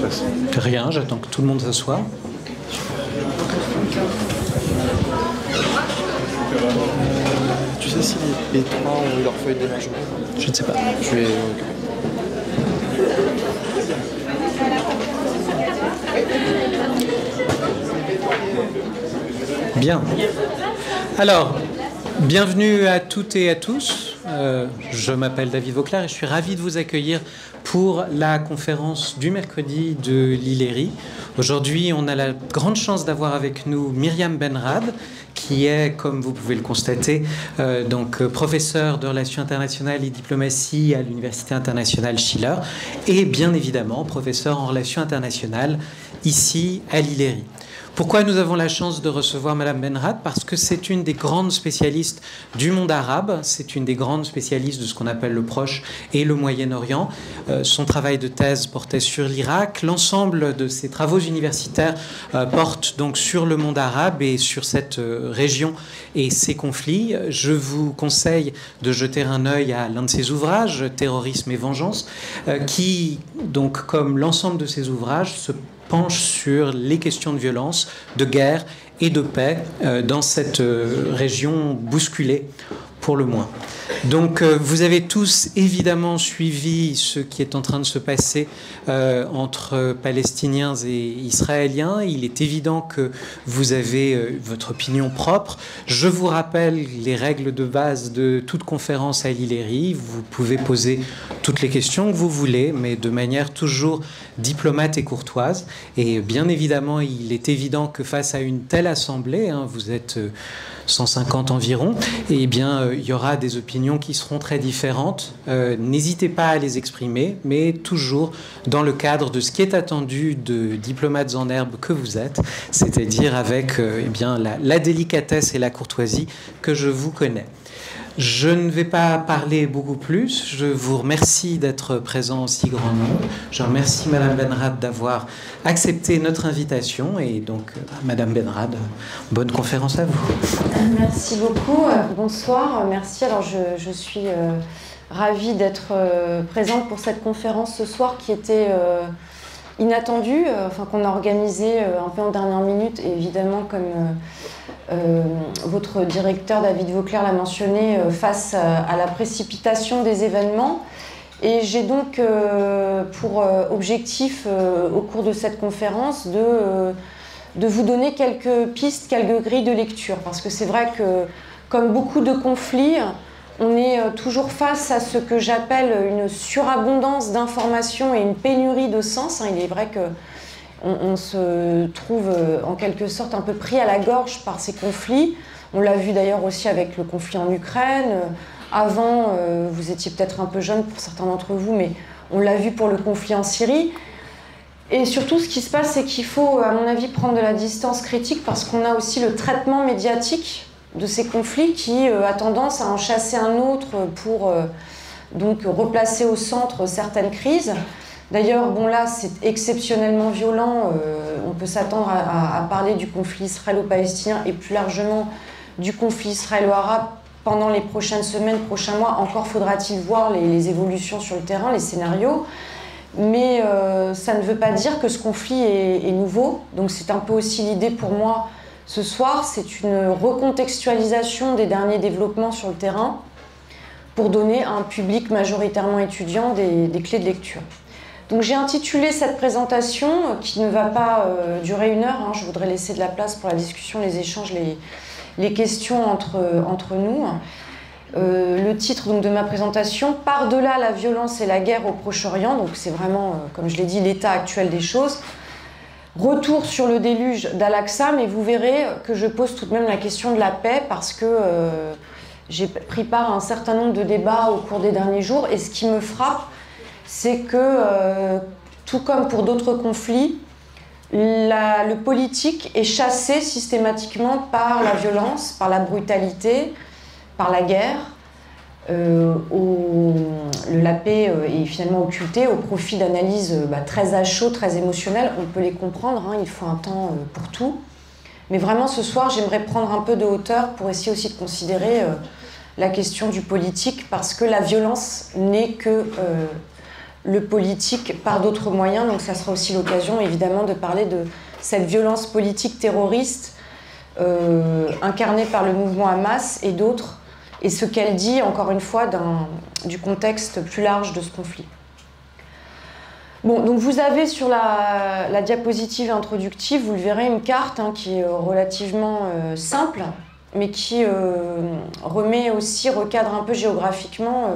passe? Rien, j'attends que tout le monde s'assoie. Tu sais si les trois ont eu leur feuille d'émargement? Je ne sais pas. Je vais... Bien. Alors, bienvenue à toutes et à tous. Je m'appelle David Vauclair et je suis ravi de vous accueillir pour la conférence du mercredi de l'Hilleri. Aujourd'hui, on a la grande chance d'avoir avec nous Myriam Benrad, qui est, comme vous pouvez le constater, professeure de relations internationales et diplomatie à l'Université internationale Schiller et bien évidemment professeure en relations internationales ici à l'Hilleri. Pourquoi nous avons la chance de recevoir Madame Benrad? Parce que c'est une des grandes spécialistes du monde arabe, c'est une des grandes spécialistes de ce qu'on appelle le Proche et le Moyen-Orient. Son travail de thèse portait sur l'Irak. L'ensemble de ses travaux universitaires portent donc sur le monde arabe et sur cette région et ses conflits. Je vous conseille de jeter un œil à l'un de ses ouvrages, Terrorisme et vengeance, qui, donc, comme l'ensemble de ses ouvrages, se penche sur les questions de violence, de guerre et de paix dans cette région bousculée, pour le moins. Donc, vous avez tous évidemment suivi ce qui est en train de se passer entre Palestiniens et Israéliens. Il est évident que vous avez votre opinion propre. Je vous rappelle les règles de base de toute conférence à l'Hilleri. Vous pouvez poser toutes les questions que vous voulez, mais de manière toujours diplomate et courtoise. Et bien évidemment, il est évident que face à une telle assemblée, vous êtes 150 environ, et bien, il y aura des opinions qui seront très différentes. N'hésitez pas à les exprimer, mais toujours dans le cadre de ce qui est attendu de diplomates en herbe que vous êtes, c'est-à-dire avec la délicatesse et la courtoisie que je vous connais. Je ne vais pas parler beaucoup plus. Je vous remercie d'être présent en si grand nombre. Je remercie Madame Benrad d'avoir accepté notre invitation. Et donc, Madame Benrad, bonne conférence à vous. Merci beaucoup. Bonsoir. Merci. Alors, je suis ravie d'être présente pour cette conférence ce soir qui était inattendue, qu'on a organisée un peu en dernière minute. Et évidemment, comme votre directeur David Vauclair l'a mentionné, face à la précipitation des événements. Et j'ai donc pour objectif au cours de cette conférence de vous donner quelques pistes, quelques grilles de lecture. Parce que c'est vrai que, comme beaucoup de conflits, on est toujours face à ce que j'appelle une surabondance d'informations et une pénurie de sens. Il est vrai que on se trouve en quelque sorte un peu pris à la gorge par ces conflits. On l'a vu d'ailleurs aussi avec le conflit en Ukraine. Avant, vous étiez peut-être un peu jeune pour certains d'entre vous, mais on l'a vu pour le conflit en Syrie. Et surtout, ce qui se passe, c'est qu'il faut, à mon avis, prendre de la distance critique parce qu'on a aussi le traitement médiatique de ces conflits qui a tendance à en chasser un autre pour donc replacer au centre certaines crises. D'ailleurs, bon là, c'est exceptionnellement violent. On peut s'attendre à parler du conflit israélo-palestinien et plus largement du conflit israélo-arabe pendant les prochaines semaines, prochains mois. Encore faudra-t-il voir les évolutions sur le terrain, les scénarios. Mais ça ne veut pas dire que ce conflit est nouveau. Donc c'est un peu aussi l'idée pour moi ce soir. C'est une recontextualisation des derniers développements sur le terrain pour donner à un public majoritairement étudiant des clés de lecture. Donc j'ai intitulé cette présentation, qui ne va pas durer 1 heure, je voudrais laisser de la place pour la discussion, les échanges, les questions entre nous. Le titre donc, de ma présentation, « Par-delà la violence et la guerre au Proche-Orient », donc c'est vraiment, comme je l'ai dit, l'état actuel des choses. Retour sur le déluge d'Al-Aqsa, mais vous verrez que je pose tout de même la question de la paix parce que j'ai pris part à un certain nombre de débats au cours des derniers jours, et ce qui me frappe, c'est que, tout comme pour d'autres conflits, le politique est chassé systématiquement par la violence, par la brutalité, par la guerre. La paix est finalement occultée au profit d'analyses très à chaud, très émotionnelles. On peut les comprendre, il faut un temps pour tout. Mais vraiment, ce soir, j'aimerais prendre un peu de hauteur pour essayer aussi de considérer la question du politique, parce que la violence n'est que le politique par d'autres moyens. Donc ça sera aussi l'occasion évidemment de parler de cette violence politique terroriste incarnée par le mouvement Hamas et d'autres, et ce qu'elle dit encore une fois du contexte plus large de ce conflit. Bon, donc vous avez sur la diapositive introductive, vous le verrez, une carte qui est relativement simple, mais qui recadre un peu géographiquement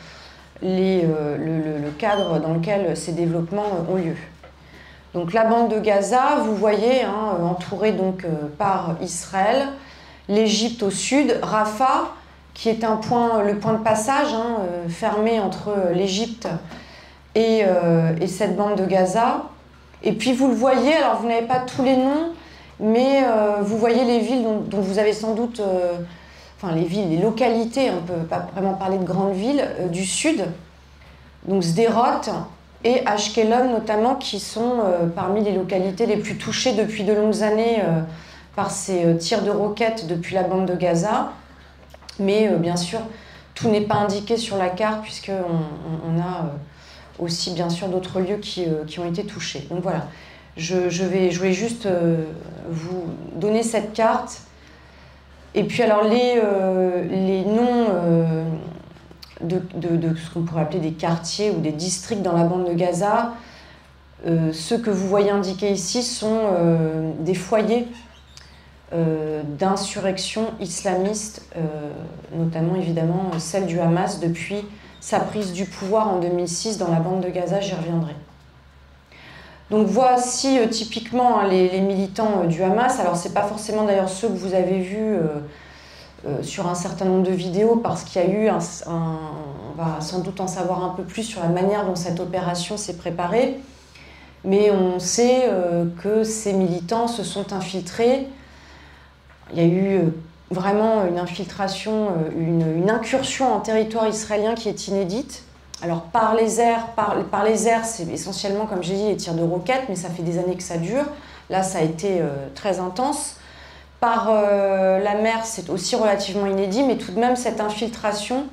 le cadre dans lequel ces développements ont lieu. Donc la bande de Gaza, vous voyez, entourée donc par Israël, l'Égypte au sud, Rafah, qui est le point de passage fermé entre l'Égypte et cette bande de Gaza. Et puis vous le voyez, alors vous n'avez pas tous les noms, mais vous voyez les villes dont vous avez sans doute, les localités, on ne peut pas vraiment parler de grandes villes, du sud, donc Sderot et Ashkelon notamment, qui sont parmi les localités les plus touchées depuis de longues années par ces tirs de roquettes depuis la bande de Gaza. Mais bien sûr, tout n'est pas indiqué sur la carte, puisqu'on a aussi bien sûr d'autres lieux qui ont été touchés. Donc voilà, je voulais juste vous donner cette carte. Et puis alors les noms de ce qu'on pourrait appeler des quartiers ou des districts dans la bande de Gaza, ceux que vous voyez indiqués ici sont des foyers d'insurrection islamiste, notamment évidemment celle du Hamas depuis sa prise du pouvoir en 2006 dans la bande de Gaza, j'y reviendrai. Donc voici typiquement les militants du Hamas. Alors c'est pas forcément d'ailleurs ceux que vous avez vus sur un certain nombre de vidéos, parce qu'il y a eu on va sans doute en savoir un peu plus sur la manière dont cette opération s'est préparée, mais on sait que ces militants se sont infiltrés. Il y a eu vraiment une infiltration, une incursion en territoire israélien qui est inédite. Alors par les airs, c'est essentiellement, comme j'ai dit, les tirs de roquettes, mais ça fait des années que ça dure. Là, ça a été très intense. Par la mer, c'est aussi relativement inédit, mais tout de même, cette infiltration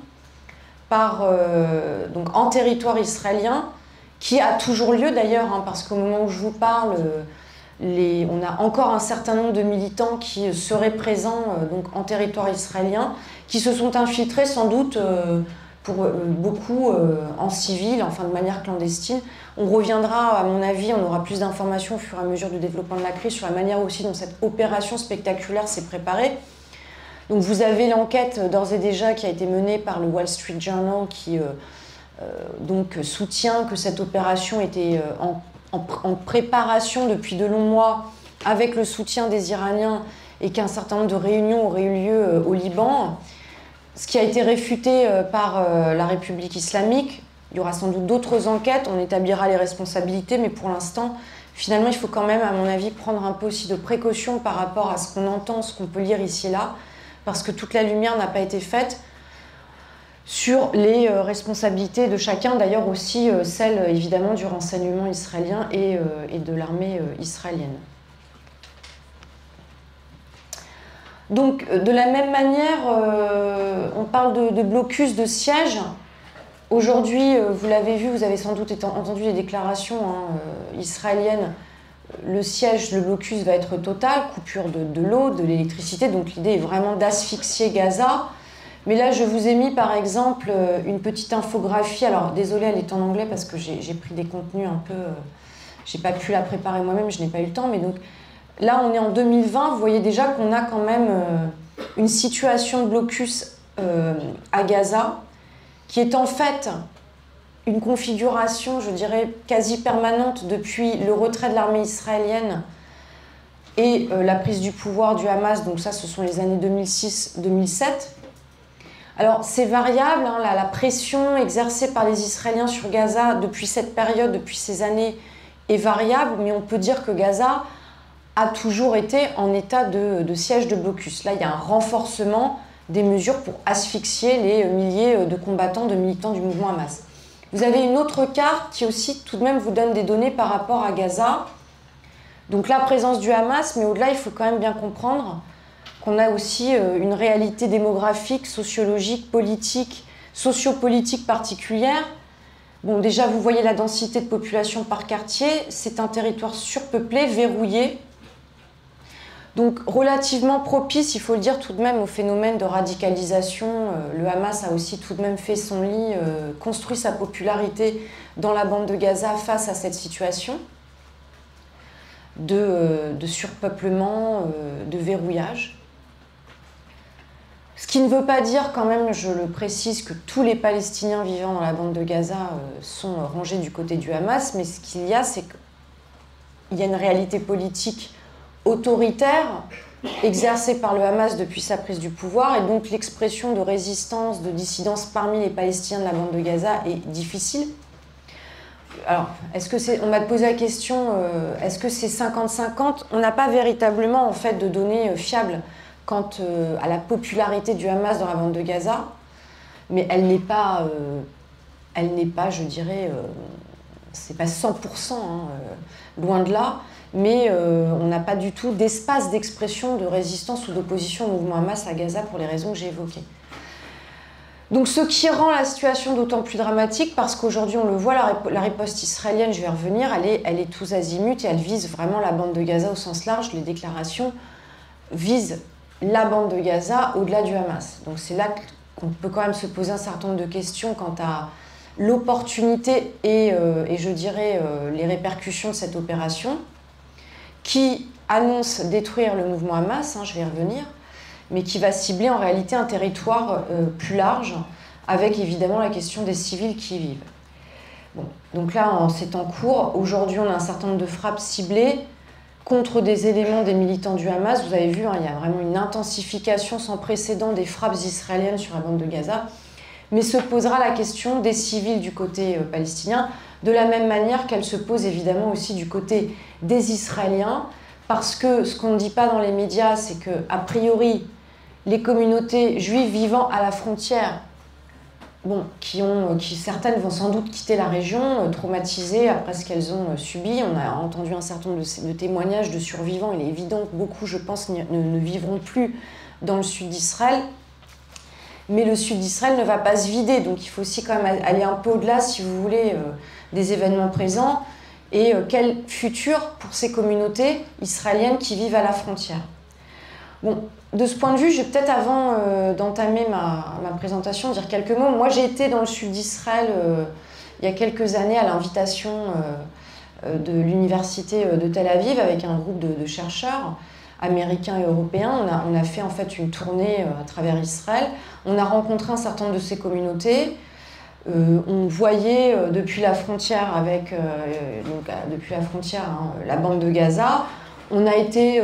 donc en territoire israélien, qui a toujours lieu d'ailleurs, parce qu'au moment où je vous parle, on a encore un certain nombre de militants qui seraient présents donc en territoire israélien, qui se sont infiltrés sans doute pour beaucoup en civil, enfin de manière clandestine. On reviendra, à mon avis, on aura plus d'informations au fur et à mesure du développement de la crise sur la manière aussi dont cette opération spectaculaire s'est préparée. Donc vous avez l'enquête d'ores et déjà qui a été menée par le Wall Street Journal qui donc soutient que cette opération était en préparation depuis de longs mois avec le soutien des Iraniens et qu'un certain nombre de réunions auraient eu lieu au Liban. Ce qui a été réfuté par la République islamique. Il y aura sans doute d'autres enquêtes, on établira les responsabilités, mais pour l'instant, finalement, il faut quand même, à mon avis, prendre un peu aussi de précaution par rapport à ce qu'on entend, ce qu'on peut lire ici et là, parce que toute la lumière n'a pas été faite sur les responsabilités de chacun, d'ailleurs aussi celles évidemment du renseignement israélien et de l'armée israélienne. Donc de la même manière, on parle de blocus, de siège. Aujourd'hui, vous l'avez vu, vous avez sans doute entendu les déclarations israéliennes. Le siège, le blocus va être total, coupure de l'eau, de l'électricité. Donc l'idée est vraiment d'asphyxier Gaza. Mais là, je vous ai mis par exemple une petite infographie. Alors désolée, elle est en anglais parce que j'ai pris des contenus un peu... j'ai pas pu la préparer moi-même, je n'ai pas eu le temps. Mais donc là, on est en 2020. Vous voyez déjà qu'on a quand même une situation de blocus à Gaza qui est en fait une configuration, je dirais, quasi permanente depuis le retrait de l'armée israélienne et la prise du pouvoir du Hamas. Donc ça, ce sont les années 2006-2007. Alors c'est variable, la pression exercée par les Israéliens sur Gaza depuis cette période, depuis ces années, est variable, mais on peut dire que Gaza a toujours été en état de siège de blocus. Là, il y a un renforcement des mesures pour asphyxier les milliers de combattants, de militants du mouvement Hamas. Vous avez une autre carte qui aussi tout de même vous donne des données par rapport à Gaza. Donc la présence du Hamas, mais au-delà, il faut quand même bien comprendre qu'on a aussi une réalité démographique, sociologique, politique, sociopolitique particulière. Bon, déjà, vous voyez la densité de population par quartier. C'est un territoire surpeuplé, verrouillé. Donc, relativement propice, il faut le dire tout de même, au phénomène de radicalisation. Le Hamas a aussi tout de même fait son lit, construit sa popularité dans la bande de Gaza face à cette situation de surpeuplement, de verrouillage. Ce qui ne veut pas dire quand même, je le précise, que tous les Palestiniens vivant dans la bande de Gaza sont rangés du côté du Hamas, mais ce qu'il y a, c'est qu'il y a une réalité politique autoritaire exercée par le Hamas depuis sa prise du pouvoir, et donc l'expression de résistance, de dissidence parmi les Palestiniens de la bande de Gaza est difficile. Alors, on m'a posé la question, est-ce que c'est 50-50 ? On n'a pas véritablement en fait de données fiables quant à la popularité du Hamas dans la bande de Gaza, mais elle n'est pas, je dirais, c'est pas 100%, loin de là, mais on n'a pas du tout d'espace d'expression de résistance ou d'opposition au mouvement Hamas à Gaza pour les raisons que j'ai évoquées. Donc ce qui rend la situation d'autant plus dramatique, parce qu'aujourd'hui on le voit, la riposte israélienne, je vais revenir, elle est tous azimuts et elle vise vraiment la bande de Gaza au sens large. Les déclarations visent la bande de Gaza au-delà du Hamas. Donc c'est là qu'on peut quand même se poser un certain nombre de questions quant à l'opportunité et je dirais les répercussions de cette opération qui annonce détruire le mouvement Hamas, je vais y revenir, mais qui va cibler en réalité un territoire plus large, avec évidemment la question des civils qui y vivent. Bon, donc là, c'est en cours. Aujourd'hui, on a un certain nombre de frappes ciblées contre des éléments des militants du Hamas. Vous avez vu, il y a vraiment une intensification sans précédent des frappes israéliennes sur la bande de Gaza. Mais se posera la question des civils du côté palestinien, de la même manière qu'elle se pose évidemment aussi du côté des Israéliens, parce que ce qu'on ne dit pas dans les médias, c'est que a priori, les communautés juives vivant à la frontière, qui certaines vont sans doute quitter la région, traumatisées après ce qu'elles ont subi. On a entendu un certain nombre de témoignages de survivants. Il est évident que beaucoup, je pense, ne vivront plus dans le sud d'Israël. Mais le sud d'Israël ne va pas se vider, donc il faut aussi quand même aller un peu au-delà, si vous voulez, des événements présents. Et quel futur pour ces communautés israéliennes qui vivent à la frontière. Bon, de ce point de vue, je vais peut-être, avant d'entamer ma présentation, dire quelques mots. Moi, j'ai été dans le sud d'Israël il y a quelques années à l'invitation de l'université de Tel Aviv avec un groupe de chercheurs américains et européens. On a fait en fait une tournée à travers Israël. On a rencontré un certain nombre de ces communautés. On voyait depuis la frontière la bande de Gaza. On a été...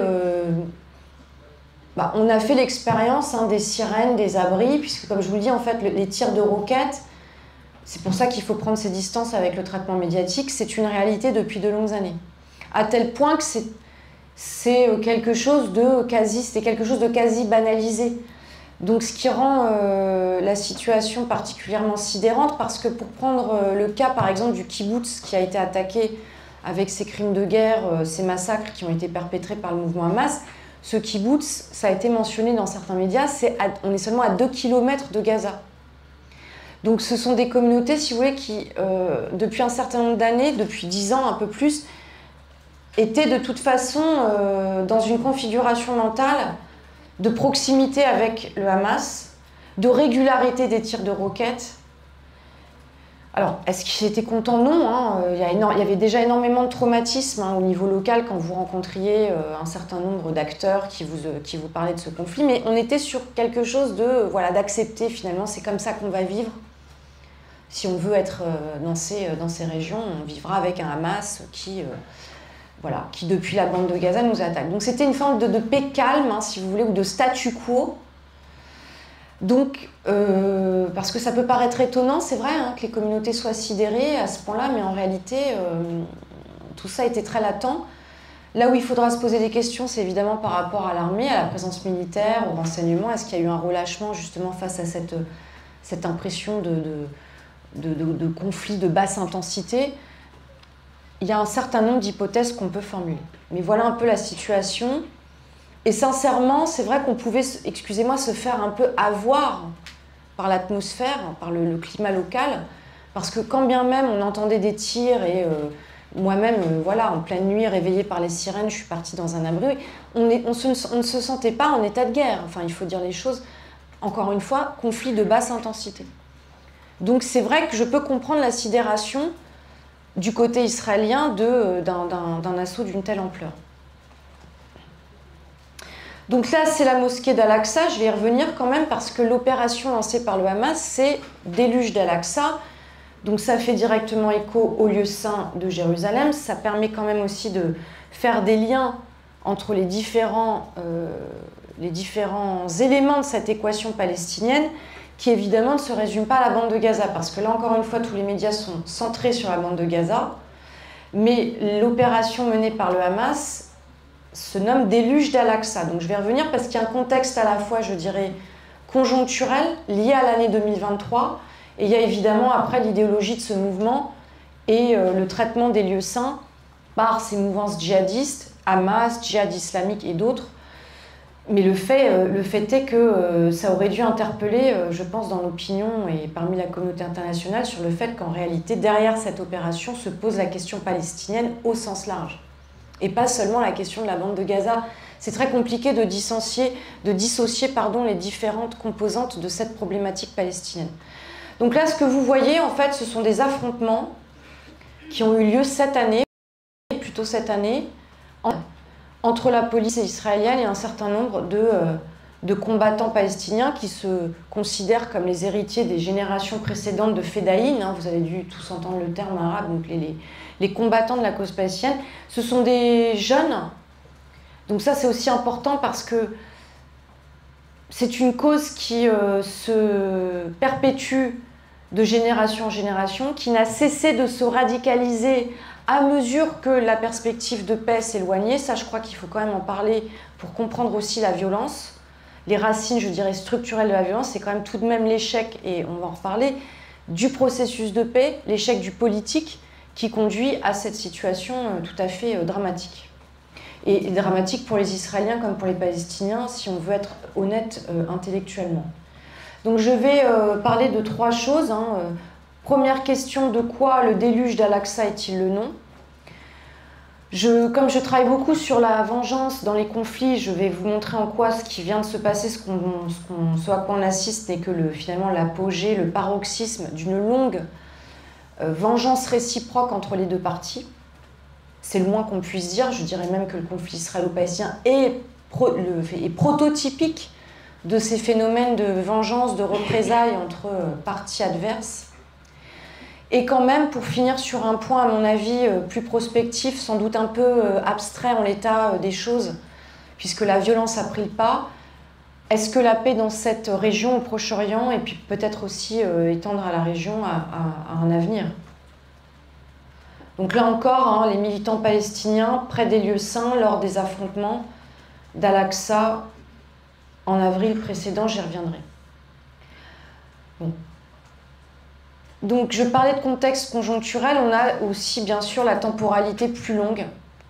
on a fait l'expérience des sirènes, des abris, puisque comme je vous le dis, en fait, les tirs de roquettes, c'est pour ça qu'il faut prendre ses distances avec le traitement médiatique, c'est une réalité depuis de longues années. À tel point que c'était quelque chose de quasi banalisé. Donc ce qui rend la situation particulièrement sidérante, parce que pour prendre le cas par exemple du kibboutz qui a été attaqué avec ces crimes de guerre, ces massacres qui ont été perpétrés par le mouvement Hamas, ce kibboutz, ça a été mentionné dans certains médias, on est seulement à 2 km de Gaza. Donc ce sont des communautés, si vous voulez, qui, depuis un certain nombre d'années, depuis 10 ans, un peu plus, étaient de toute façon dans une configuration mentale de proximité avec le Hamas, de régularité des tirs de roquettes. Alors, est-ce qu'ils étaient contents? Non. Il y avait déjà énormément de traumatisme au niveau local quand vous rencontriez un certain nombre d'acteurs qui vous parlaient de ce conflit, mais on était sur quelque chose d'accepter finalement, c'est comme ça qu'on va vivre. Si on veut être dans ces régions, on vivra avec un Hamas qui depuis la bande de Gaza nous attaque. Donc c'était une forme de paix calme, si vous voulez, ou de statu quo. Donc, parce que ça peut paraître étonnant, c'est vrai, que les communautés soient sidérées à ce point-là, mais en réalité, tout ça était très latent. Là où il faudra se poser des questions, c'est évidemment par rapport à l'armée, à la présence militaire, au renseignement. Est-ce qu'il y a eu un relâchement justement face à cette impression de conflit de basse intensité? Il y a un certain nombre d'hypothèses qu'on peut formuler. Mais voilà un peu la situation. Et sincèrement, c'est vrai qu'on pouvait, excusez-moi, se faire un peu avoir par l'atmosphère, par le climat local, Parce que quand bien même on entendait des tirs et moi-même, voilà, en pleine nuit, réveillée par les sirènes, je suis partie dans un abri, on ne se sentait pas en état de guerre. Enfin, il faut dire les choses. Encore une fois, conflit de basse intensité. Donc c'est vrai que je peux comprendre la sidération du côté israélien d'un assaut d'une telle ampleur. Donc là, c'est la mosquée d'Al-Aqsa. Je vais y revenir quand même parce que l'opération lancée par le Hamas, c'est déluge d'Al-Aqsa. Donc ça fait directement écho au lieu saint de Jérusalem. Ça permet quand même aussi de faire des liens entre les différents éléments de cette équation palestinienne qui évidemment ne se résume pas à la bande de Gaza. Parce que là, encore une fois, tous les médias sont centrés sur la bande de Gaza. Mais l'opération menée par le Hamas se nomme déluge d'Al-Aqsa. Donc je vais revenir parce qu'il y a un contexte à la fois, je dirais, conjoncturel, lié à l'année 2023, et il y a évidemment après l'idéologie de ce mouvement et le traitement des lieux saints par ces mouvances djihadistes, Hamas, djihad islamique et d'autres. Mais le fait est que ça aurait dû interpeller, je pense, dans l'opinion et parmi la communauté internationale sur le fait qu'en réalité, derrière cette opération, se pose la question palestinienne au sens large. Et pas seulement la question de la bande de Gaza. C'est très compliqué de dissocier les différentes composantes de cette problématique palestinienne. Donc là, ce que vous voyez, en fait, ce sont des affrontements qui ont eu lieu cette année, entre la police israélienne et un certain nombre de combattants palestiniens qui se considèrent comme les héritiers des générations précédentes de Fedaïn. Vous avez dû tous entendre le terme arabe, donc les combattants de la cause palestinienne. Ce sont des jeunes. Donc ça, c'est aussi important parce que c'est une cause qui se perpétue de génération en génération, qui n'a cessé de se radicaliser à mesure que la perspective de paix s'éloignait. Ça, je crois qu'il faut quand même en parler pour comprendre aussi la violence. Les racines, je dirais, structurelles de la violence, c'est quand même tout de même l'échec, et on va en reparler, du processus de paix, l'échec du politique qui conduit à cette situation tout à fait dramatique. Et dramatique pour les Israéliens comme pour les Palestiniens, si on veut être honnête intellectuellement. Donc je vais parler de trois choses. Première question, de quoi le déluge d'Al-Aqsa est-il le nom ? Comme je travaille beaucoup sur la vengeance dans les conflits, je vais vous montrer en quoi ce qui vient de se passer, ce à quoi on assiste, n'est que finalement l'apogée, le paroxysme d'une longue vengeance réciproque entre les deux parties. C'est le moins qu'on puisse dire. Je dirais même que le conflit israélo-palestinien est prototypique de ces phénomènes de vengeance, de représailles entre parties adverses. Et quand même, pour finir sur un point, à mon avis, plus prospectif, sans doute un peu abstrait en l'état des choses, puisque la violence a pris le pas, est-ce que la paix dans cette région au Proche-Orient, et puis peut-être aussi étendre à la région, a un avenir ? Donc là encore, les militants palestiniens près des lieux saints lors des affrontements d'Al-Aqsa en avril précédent, j'y reviendrai. Bon. Donc je parlais de contexte conjoncturel, on a aussi bien sûr la temporalité plus longue.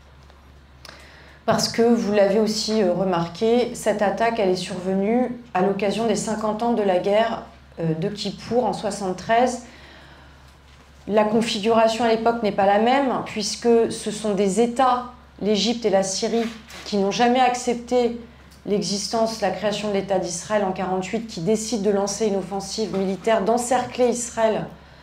Parce que, vous l'avez aussi remarqué, cette attaque elle est survenue à l'occasion des 50 ans de la guerre de Kippour en 1973. La configuration à l'époque n'est pas la même, puisque ce sont des États, l'Égypte et la Syrie, qui n'ont jamais accepté l'existence, la création de l'État d'Israël en 1948, qui décident de lancer une offensive militaire, d'encercler Israël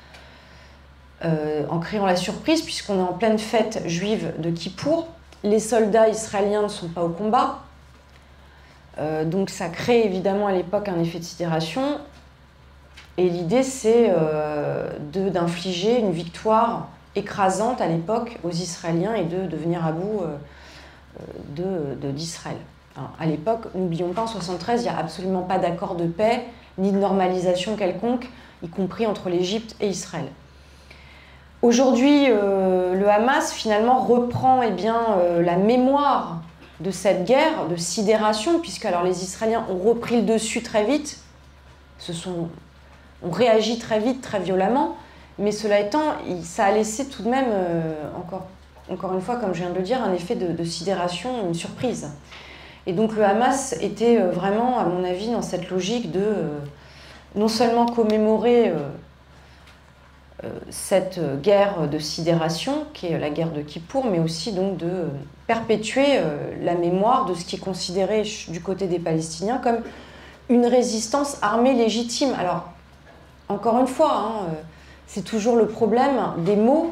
en créant la surprise, puisqu'on est en pleine fête juive de Kippour. Les soldats israéliens ne sont pas au combat, donc ça crée évidemment à l'époque un effet de sidération. Et l'idée, c'est d'infliger une victoire écrasante à l'époque aux Israéliens et de venir à bout d'Israël. À l'époque, n'oublions pas, en 1973, il n'y a absolument pas d'accord de paix, ni de normalisation quelconque, y compris entre l'Égypte et Israël. Aujourd'hui, le Hamas, finalement, reprend la mémoire de cette guerre de sidération, puisque alors, les Israéliens ont repris le dessus très vite, ont réagi très vite, très violemment, mais cela étant, ça a laissé tout de même, encore une fois, comme je viens de le dire, un effet de sidération, une surprise. Et donc le Hamas était vraiment, à mon avis, dans cette logique de non seulement commémorer cette guerre de sidération, qui est la guerre de Kippour, mais aussi donc de perpétuer la mémoire de ce qui est considéré du côté des Palestiniens comme une résistance armée légitime. Alors, encore une fois, hein, c'est toujours le problème des mots.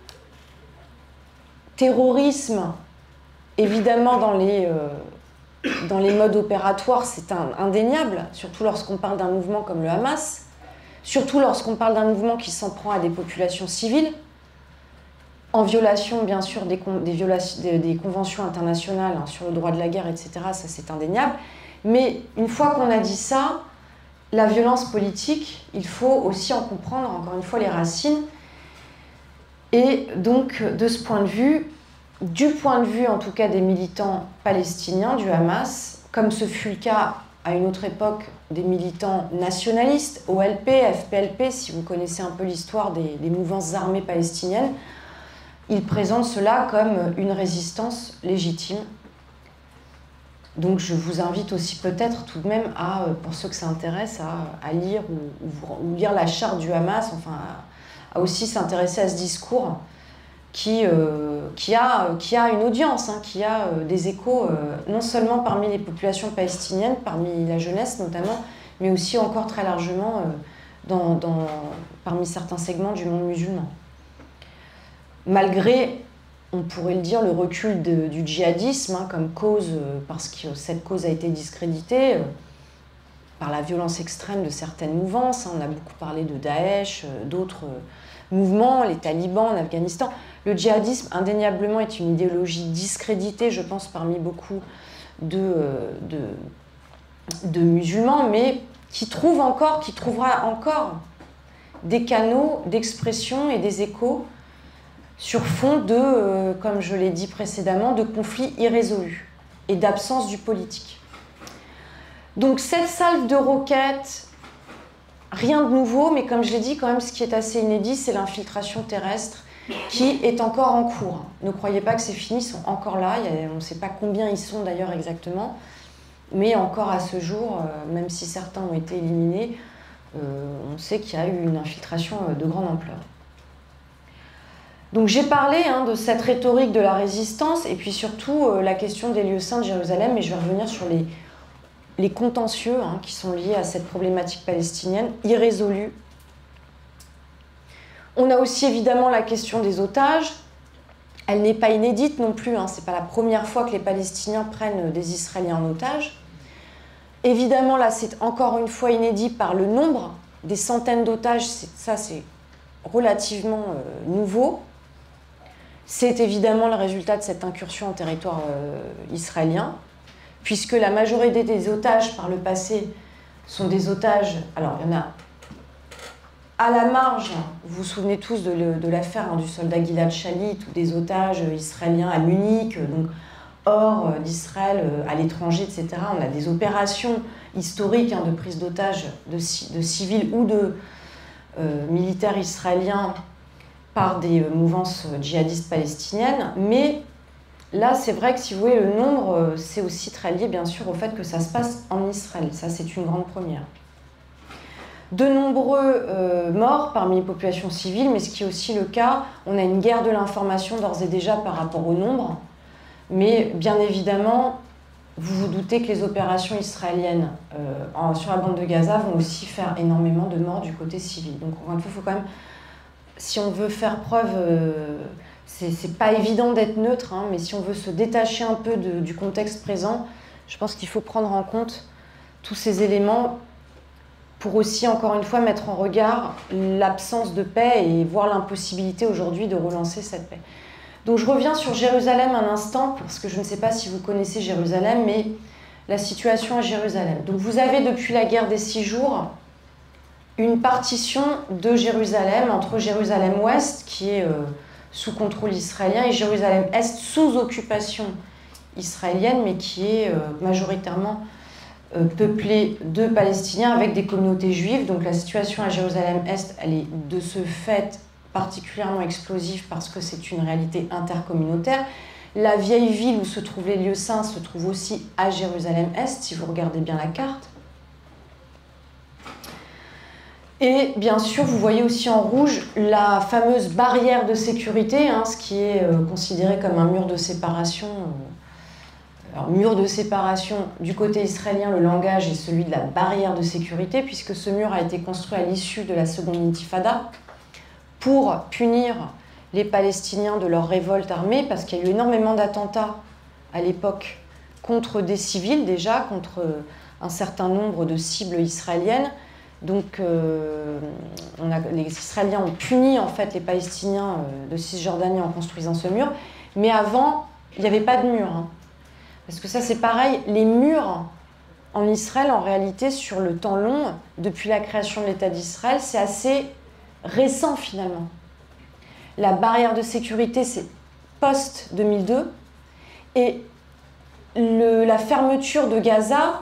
Terrorisme, évidemment, dans les modes opératoires, c'est indéniable, surtout lorsqu'on parle d'un mouvement comme le Hamas, surtout lorsqu'on parle d'un mouvement qui s'en prend à des populations civiles, en violation, bien sûr, des conventions internationales hein, sur le droit de la guerre, etc., ça c'est indéniable. Mais une fois qu'on a dit ça, la violence politique, il faut aussi en comprendre, encore une fois, les racines. Et donc, de ce point de vue, du point de vue en tout cas des militants palestiniens du Hamas, comme ce fut le cas à une autre époque des militants nationalistes, OLP, FPLP, si vous connaissez un peu l'histoire des mouvances armées palestiniennes, ils présentent cela comme une résistance légitime. Donc je vous invite aussi peut-être tout de même à, pour ceux que ça intéresse, à lire ou lire la charte du Hamas, enfin à aussi s'intéresser à ce discours qui a une audience, hein, qui a des échos non seulement parmi les populations palestiniennes, parmi la jeunesse notamment, mais aussi encore très largement parmi certains segments du monde musulman. Malgré, on pourrait le dire, le recul du djihadisme hein, comme cause, parce que cette cause a été discréditée par la violence extrême de certaines mouvances. Hein, on a beaucoup parlé de Daesh, d'autres mouvements, les talibans en Afghanistan. Le djihadisme, indéniablement, est une idéologie discréditée, je pense, parmi beaucoup de musulmans, mais qui trouvera encore des canaux d'expression et des échos sur fond de, comme je l'ai dit précédemment, de conflits irrésolus et d'absence du politique. Donc cette salve de roquettes, rien de nouveau, mais comme je l'ai dit, quand même, ce qui est assez inédit, c'est l'infiltration terrestre qui est encore en cours. Ne croyez pas que c'est fini, ils sont encore là, on ne sait pas combien ils sont d'ailleurs exactement, mais encore à ce jour, même si certains ont été éliminés, on sait qu'il y a eu une infiltration de grande ampleur. Donc j'ai parlé hein, de cette rhétorique de la résistance et puis surtout la question des lieux saints de Jérusalem, mais je vais revenir sur les contentieux hein, qui sont liés à cette problématique palestinienne irrésolue. On a aussi évidemment la question des otages. Elle n'est pas inédite non plus, hein, ce n'est pas la première fois que les Palestiniens prennent des Israéliens en otage. Évidemment, là, c'est encore une fois inédit par le nombre, des centaines d'otages, ça c'est relativement nouveau. C'est évidemment le résultat de cette incursion en territoire israélien, puisque la majorité des otages par le passé sont des otages, alors il y en a à la marge, vous vous souvenez tous de l'affaire hein, du soldat Gilad Shalit ou des otages israéliens à Munich, donc hors d'Israël, à l'étranger, etc. On a des opérations historiques hein, de prise d'otages de civils ou de militaires israéliens par des mouvances djihadistes palestiniennes, mais là, c'est vrai que si vous voulez, le nombre, c'est aussi très lié, bien sûr, au fait que ça se passe en Israël. Ça, c'est une grande première. De nombreux morts parmi les populations civiles, mais ce qui est aussi le cas, on a une guerre de l'information d'ores et déjà par rapport au nombre, mais bien évidemment, vous vous doutez que les opérations israéliennes sur la bande de Gaza vont aussi faire énormément de morts du côté civil. Donc, encore une fois, il faut quand même, si on veut faire preuve... c'est pas évident d'être neutre, hein, mais si on veut se détacher un peu du contexte présent, je pense qu'il faut prendre en compte tous ces éléments pour aussi, encore une fois, mettre en regard l'absence de paix et voir l'impossibilité aujourd'hui de relancer cette paix. Donc je reviens sur Jérusalem un instant, parce que je ne sais pas si vous connaissez Jérusalem, mais la situation à Jérusalem. Donc vous avez depuis la guerre des 6 jours une partition de Jérusalem entre Jérusalem-Ouest, qui est... sous contrôle israélien, et Jérusalem-Est sous occupation israélienne, mais qui est majoritairement peuplée de Palestiniens avec des communautés juives. Donc la situation à Jérusalem-Est, elle est de ce fait particulièrement explosive parce que c'est une réalité intercommunautaire. La vieille ville où se trouvent les lieux saints se trouve aussi à Jérusalem-Est, si vous regardez bien la carte. Et bien sûr, vous voyez aussi en rouge la fameuse barrière de sécurité, hein, ce qui est considéré comme un mur de séparation. Alors, mur de séparation du côté israélien, le langage est celui de la barrière de sécurité, puisque ce mur a été construit à l'issue de la seconde intifada pour punir les Palestiniens de leur révolte armée, parce qu'il y a eu énormément d'attentats à l'époque contre des civils déjà, contre un certain nombre de cibles israéliennes. Donc les Israéliens ont puni en fait les Palestiniens de Cisjordanie en construisant ce mur, mais avant, il n'y avait pas de mur. Hein. Parce que ça c'est pareil, les murs en Israël, en réalité, sur le temps long, depuis la création de l'État d'Israël, c'est assez récent finalement. La barrière de sécurité, c'est post-2002, et la fermeture de Gaza,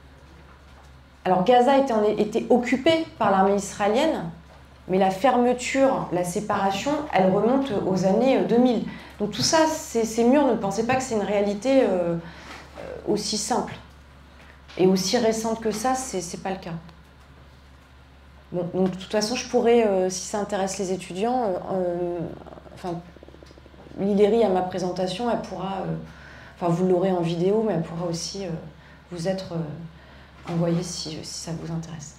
alors Gaza était occupée par l'armée israélienne, mais la fermeture, la séparation, elle remonte aux années 2000. Donc tout ça, ces murs, ne pensez pas que c'est une réalité aussi simple et aussi récente que ça, c'est pas le cas. Bon, donc de toute façon, je pourrais, si ça intéresse les étudiants, enfin, Lilérie à ma présentation, elle pourra, enfin vous l'aurez en vidéo, mais elle pourra aussi vous être envoyée si ça vous intéresse.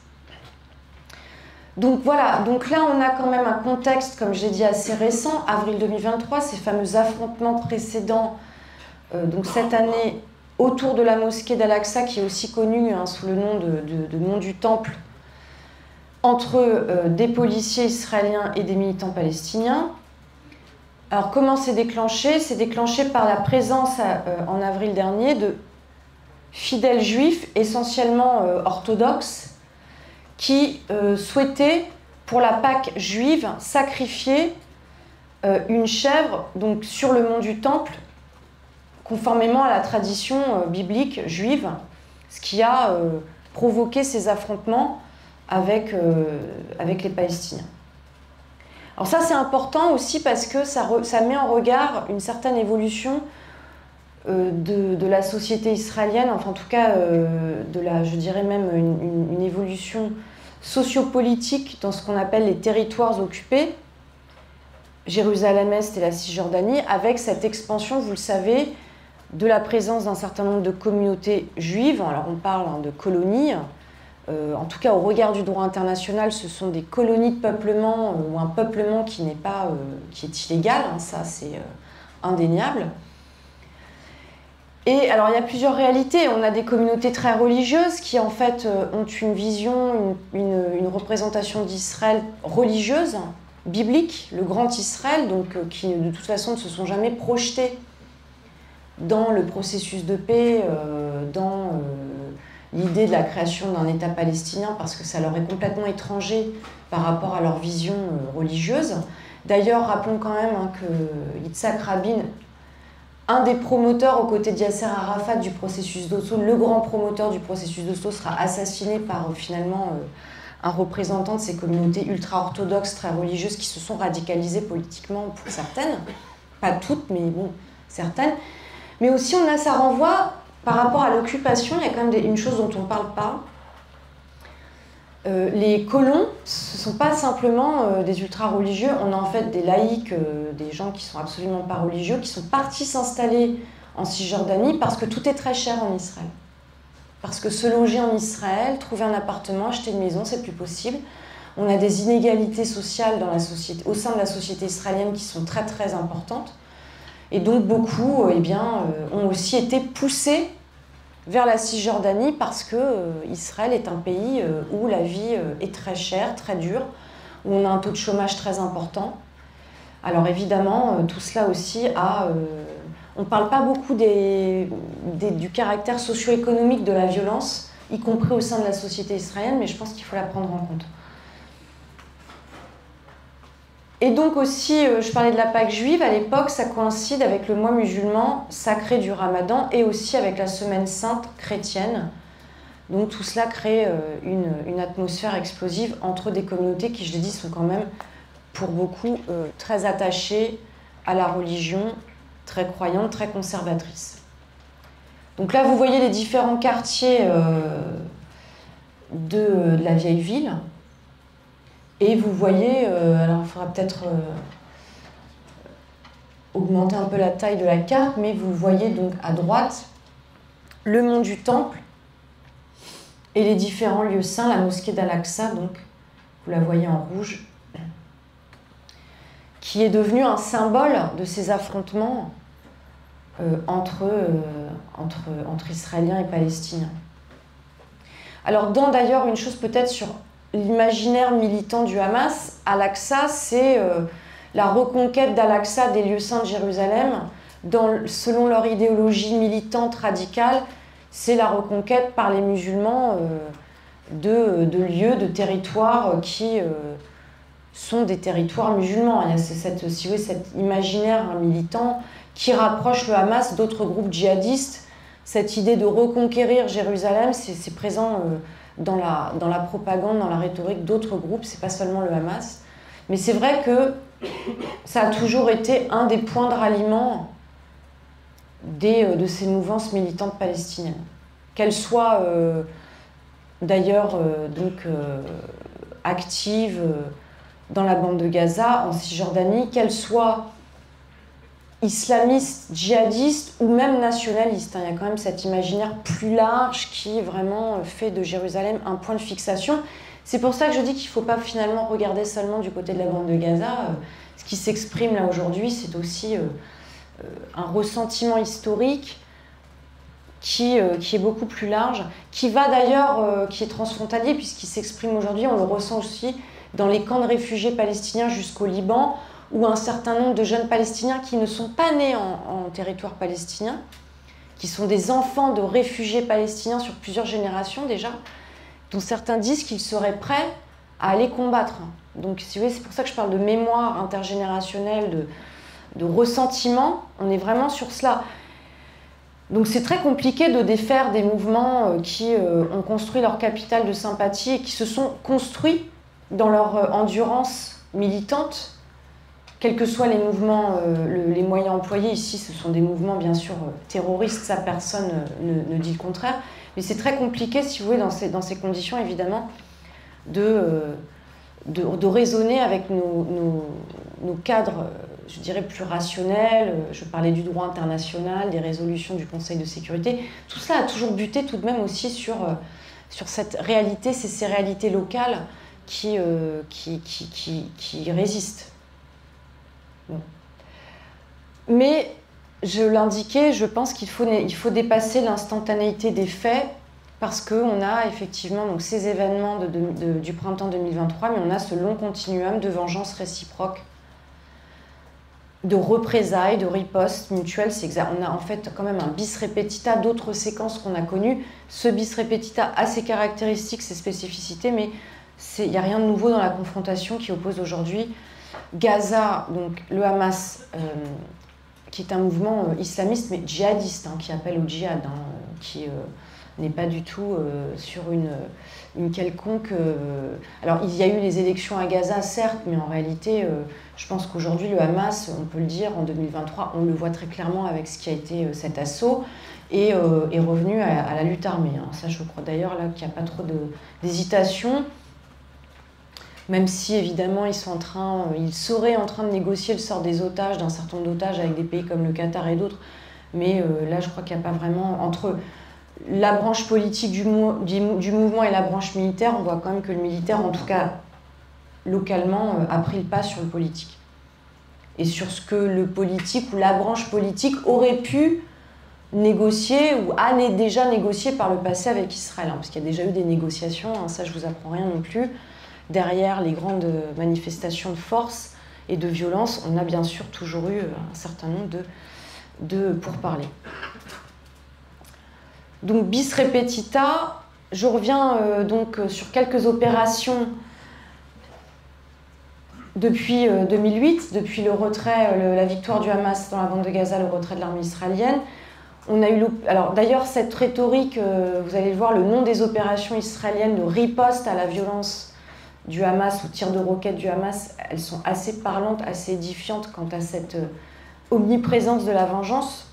Donc voilà, donc là on a quand même un contexte, comme j'ai dit, assez récent, avril 2023, ces fameux affrontements précédents, donc cette année, autour de la mosquée d'Al-Aqsa, qui est aussi connue hein, sous le nom de Mont du Temple, entre des policiers israéliens et des militants palestiniens. Alors comment c'est déclenché? C'est déclenché par la présence en avril dernier de fidèles juifs, essentiellement orthodoxes, qui souhaitaient, pour la Pâque juive, sacrifier une chèvre donc, sur le mont du Temple, conformément à la tradition biblique juive, ce qui a provoqué ces affrontements avec les Palestiniens. Alors ça, c'est important aussi parce que ça met en regard une certaine évolution de la société israélienne, enfin en tout cas je dirais même une évolution sociopolitique dans ce qu'on appelle les territoires occupés, Jérusalem-Est et la Cisjordanie, avec cette expansion, vous le savez, de la présence d'un certain nombre de communautés juives. Alors on parle hein, de colonies, en tout cas au regard du droit international, ce sont des colonies de peuplement ou un peuplement qui n'est pas, qui est illégal, hein, ça c'est indéniable. Et alors il y a plusieurs réalités. On a des communautés très religieuses qui en fait ont une vision, une représentation d'Israël religieuse, biblique, le grand Israël, donc qui de toute façon ne se sont jamais projetés dans le processus de paix, dans l'idée de la création d'un État palestinien, parce que ça leur est complètement étranger par rapport à leur vision religieuse. D'ailleurs, rappelons quand même hein, que Yitzhak Rabin, un des promoteurs aux côtés de Yasser Arafat du processus d'Oslo, le grand promoteur du processus d'Oslo, sera assassiné par finalement un représentant de ces communautés ultra-orthodoxes, très religieuses, qui se sont radicalisées politiquement pour certaines, pas toutes, mais bon, certaines. Mais aussi, ça renvoie, par rapport à l'occupation, il y a quand même une chose dont on ne parle pas. Les colons, ce ne sont pas simplement des ultra-religieux, on a en fait des laïcs, des gens qui ne sont absolument pas religieux, qui sont partis s'installer en Cisjordanie parce que tout est très cher en Israël. Parce que se loger en Israël, trouver un appartement, acheter une maison, c'est plus possible. On a des inégalités sociales dans la société, au sein de la société israélienne qui sont très très importantes. Et donc beaucoup ont aussi été poussés vers la Cisjordanie parce que Israël est un pays où la vie est très chère, très dure, où on a un taux de chômage très important. Alors évidemment, tout cela aussi a... on ne parle pas beaucoup du caractère socio-économique de la violence, y compris au sein de la société israélienne, mais je pense qu'il faut la prendre en compte. Et donc aussi, je parlais de la Pâque juive, à l'époque, ça coïncide avec le mois musulman sacré du Ramadan et aussi avec la semaine sainte chrétienne. Donc tout cela crée une atmosphère explosive entre des communautés qui, je l'ai dit, sont quand même, pour beaucoup, très attachées à la religion, très croyantes, très conservatrices. Donc là, vous voyez les différents quartiers de la vieille ville. Et vous voyez, alors il faudra peut-être augmenter un peu la taille de la carte, mais vous voyez donc à droite le mont du Temple et les différents lieux saints, la mosquée d'Al-Aqsa, donc vous la voyez en rouge, qui est devenue un symbole de ces affrontements entre Israéliens et Palestiniens. Alors, d'ailleurs, une chose peut-être sur l'imaginaire militant du Hamas, Al-Aqsa, c'est la reconquête d'Al-Aqsa des lieux saints de Jérusalem. Selon leur idéologie militante radicale, c'est la reconquête par les musulmans de lieux, de territoires qui sont des territoires musulmans. Il y a cet imaginaire militant qui rapproche le Hamas d'autres groupes djihadistes. Cette idée de reconquérir Jérusalem, c'est présent dans la propagande, dans la rhétorique d'autres groupes, c'est pas seulement le Hamas. Mais c'est vrai que ça a toujours été un des points de ralliement de ces mouvances militantes palestiniennes. Qu'elles soient d'ailleurs actives dans la bande de Gaza, en Cisjordanie, qu'elles soient islamistes, djihadistes ou même nationalistes. Il y a quand même cet imaginaire plus large qui vraiment fait de Jérusalem un point de fixation. C'est pour ça que je dis qu'il ne faut pas finalement regarder seulement du côté de la bande de Gaza. Ce qui s'exprime là aujourd'hui, c'est aussi un ressentiment historique qui est beaucoup plus large, qui va d'ailleurs, qui est transfrontalier puisqu'il s'exprime aujourd'hui, on le ressent aussi dans les camps de réfugiés palestiniens jusqu'au Liban, où un certain nombre de jeunes Palestiniens qui ne sont pas nés en territoire palestinien, qui sont des enfants de réfugiés palestiniens sur plusieurs générations déjà, dont certains disent qu'ils seraient prêts à aller combattre. Donc si vous voulez, c'est pour ça que je parle de mémoire intergénérationnelle, de ressentiment, on est vraiment sur cela. Donc c'est très compliqué de défaire des mouvements qui ont construit leur capital de sympathie et qui se sont construits dans leur endurance militante, quels que soient les mouvements, les moyens employés. Ici, ce sont des mouvements, bien sûr, terroristes, ça, personne ne dit le contraire. Mais c'est très compliqué, si vous voulez, dans ces conditions, évidemment, de raisonner avec nos cadres, je dirais, plus rationnels. Je parlais du droit international, des résolutions du Conseil de sécurité. Tout cela a toujours buté tout de même aussi sur cette réalité, ces réalités locales qui résistent. Bon. Mais, je l'indiquais, je pense qu'il faut dépasser l'instantanéité des faits parce qu'on a effectivement donc, ces événements du printemps 2023, mais on a ce long continuum de vengeance réciproque, de représailles, de ripostes mutuelles. On a en fait quand même un bis repetita d'autres séquences qu'on a connues. Ce bis repetita a ses caractéristiques, ses spécificités, mais il n'y a rien de nouveau dans la confrontation qui oppose aujourd'hui Gaza, donc le Hamas, qui est un mouvement islamiste mais djihadiste, qui appelle au djihad, qui n'est pas du tout sur une quelconque... Alors il y a eu les élections à Gaza, certes, mais en réalité, je pense qu'aujourd'hui le Hamas, on peut le dire, en 2023, on le voit très clairement avec ce qui a été cet assaut, et est revenu à la lutte armée. Ça, je crois d'ailleurs là qu'il n'y a pas trop d'hésitation. Même si, évidemment, ils seraient en train de négocier le sort des otages, d'un certain nombre d'otages avec des pays comme le Qatar et d'autres. Mais là, je crois qu'il n'y a pas vraiment... Entre la branche politique du mouvement et la branche militaire, on voit quand même que le militaire, en tout cas localement, a pris le pas sur le politique. Et sur ce que le politique ou la branche politique aurait pu négocier ou a déjà négocié par le passé avec Israël. Parce qu'il y a déjà eu des négociations, ça je vous apprends rien non plus. Derrière les grandes manifestations de force et de violence, on a bien sûr toujours eu un certain nombre de pourparlers. Donc bis repetita, je reviens donc sur quelques opérations depuis 2008, depuis le retrait, la victoire du Hamas dans la bande de Gaza, le retrait de l'armée israélienne. On a eu alors d'ailleurs cette rhétorique, vous allez le voir, le nom des opérations israéliennes de riposte à la violence du Hamas ou tir de roquettes du Hamas, elles sont assez parlantes, assez édifiantes quant à cette omniprésence de la vengeance.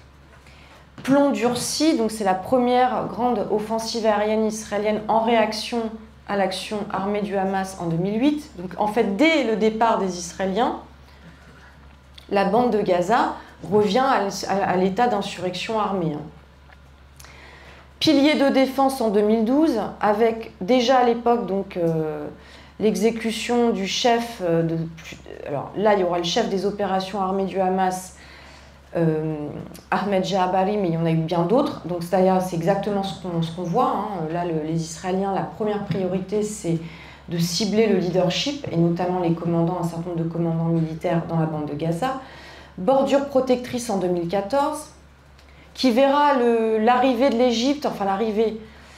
Plomb durci, donc c'est la première grande offensive aérienne israélienne en réaction à l'action armée du Hamas en 2008. Donc en fait, dès le départ des Israéliens, la bande de Gaza revient à l'état d'insurrection armée. Pilier de défense en 2012, avec déjà à l'époque donc l'exécution du chef, alors là il y aura le chef des opérations armées du Hamas, Ahmed Jahabari, mais il y en a eu bien d'autres. Donc c'est exactement ce qu'on voit. Là, les Israéliens, la première priorité, c'est de cibler le leadership, et notamment les commandants, un certain nombre de commandants militaires dans la bande de Gaza. Bordure protectrice en 2014, qui verra l'arrivée de l'Égypte, enfin l'arrivée,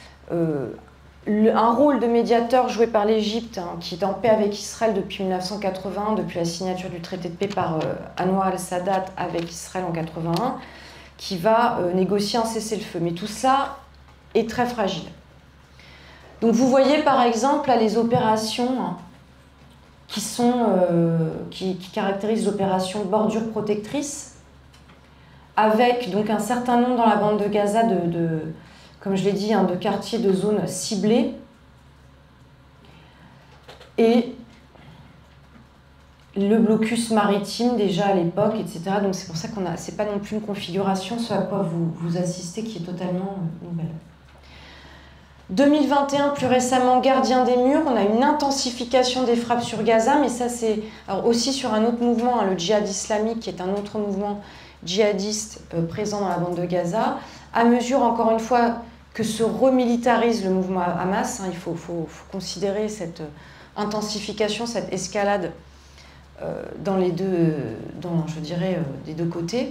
un rôle de médiateur joué par l'Égypte, qui est en paix avec Israël depuis 1981, depuis la signature du traité de paix par Anwar al-Sadat avec Israël en 1981, qui va négocier un cessez-le-feu. Mais tout ça est très fragile. Donc vous voyez par exemple là, les opérations qui caractérisent l'opération bordure protectrice, avec donc un certain nombre dans la bande de Gaza comme je l'ai dit, de quartiers de zones ciblées. Et le blocus maritime déjà à l'époque, etc. Donc c'est pour ça c'est pas non plus une configuration, ce à quoi vous assistez, qui est totalement nouvelle. 2021, plus récemment, gardien des murs, on a une intensification des frappes sur Gaza, mais ça c'est aussi sur un autre mouvement, le djihad islamique, qui est un autre mouvement djihadiste présent dans la bande de Gaza, à mesure, encore une fois, que se remilitarise le mouvement Hamas. Il faut considérer cette intensification, cette escalade des deux côtés.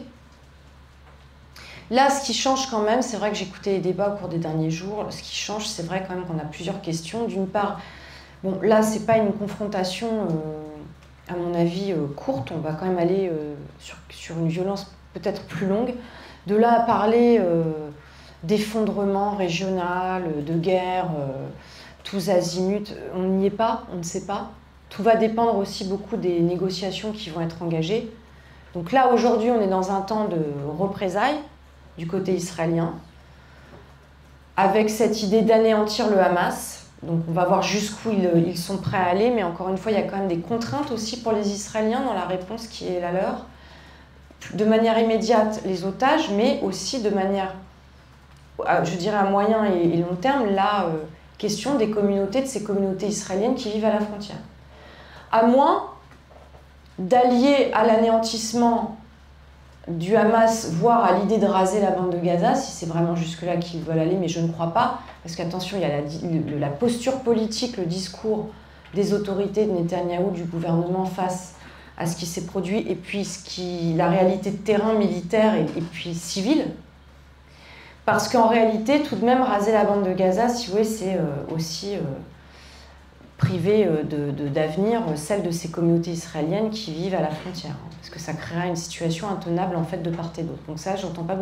Là, ce qui change quand même, c'est vrai que j'ai écouté les débats au cours des derniers jours, ce qui change, c'est vrai quand même qu'on a plusieurs questions. D'une part, bon, là, c'est pas une confrontation, à mon avis, courte, on va quand même aller sur une violence peut-être plus longue. De là à parler d'effondrement régional, de guerre, tous azimuts, on n'y est pas, on ne sait pas. Tout va dépendre aussi beaucoup des négociations qui vont être engagées. Donc là, aujourd'hui, on est dans un temps de représailles du côté israélien, avec cette idée d'anéantir le Hamas. Donc on va voir jusqu'où ils sont prêts à aller, mais encore une fois, il y a quand même des contraintes aussi pour les Israéliens dans la réponse qui est la leur. De manière immédiate, les otages, mais aussi de manière, je dirais à moyen et long terme, la question des communautés, de ces communautés israéliennes qui vivent à la frontière. À moins d'allier à l'anéantissement du Hamas, voire à l'idée de raser la bande de Gaza, si c'est vraiment jusque-là qu'ils veulent aller, mais je ne crois pas, parce qu'attention, il y a la posture politique, le discours des autorités de Netanyahou, du gouvernement face à ce qui s'est produit, et puis la réalité de terrain militaire et puis civile. Parce qu'en réalité, tout de même, raser la bande de Gaza, si vous voulez, c'est aussi priver d'avenir celle de ces communautés israéliennes qui vivent à la frontière. Parce que ça créera une situation intenable, en fait, de part et d'autre. Donc ça, j'entends pas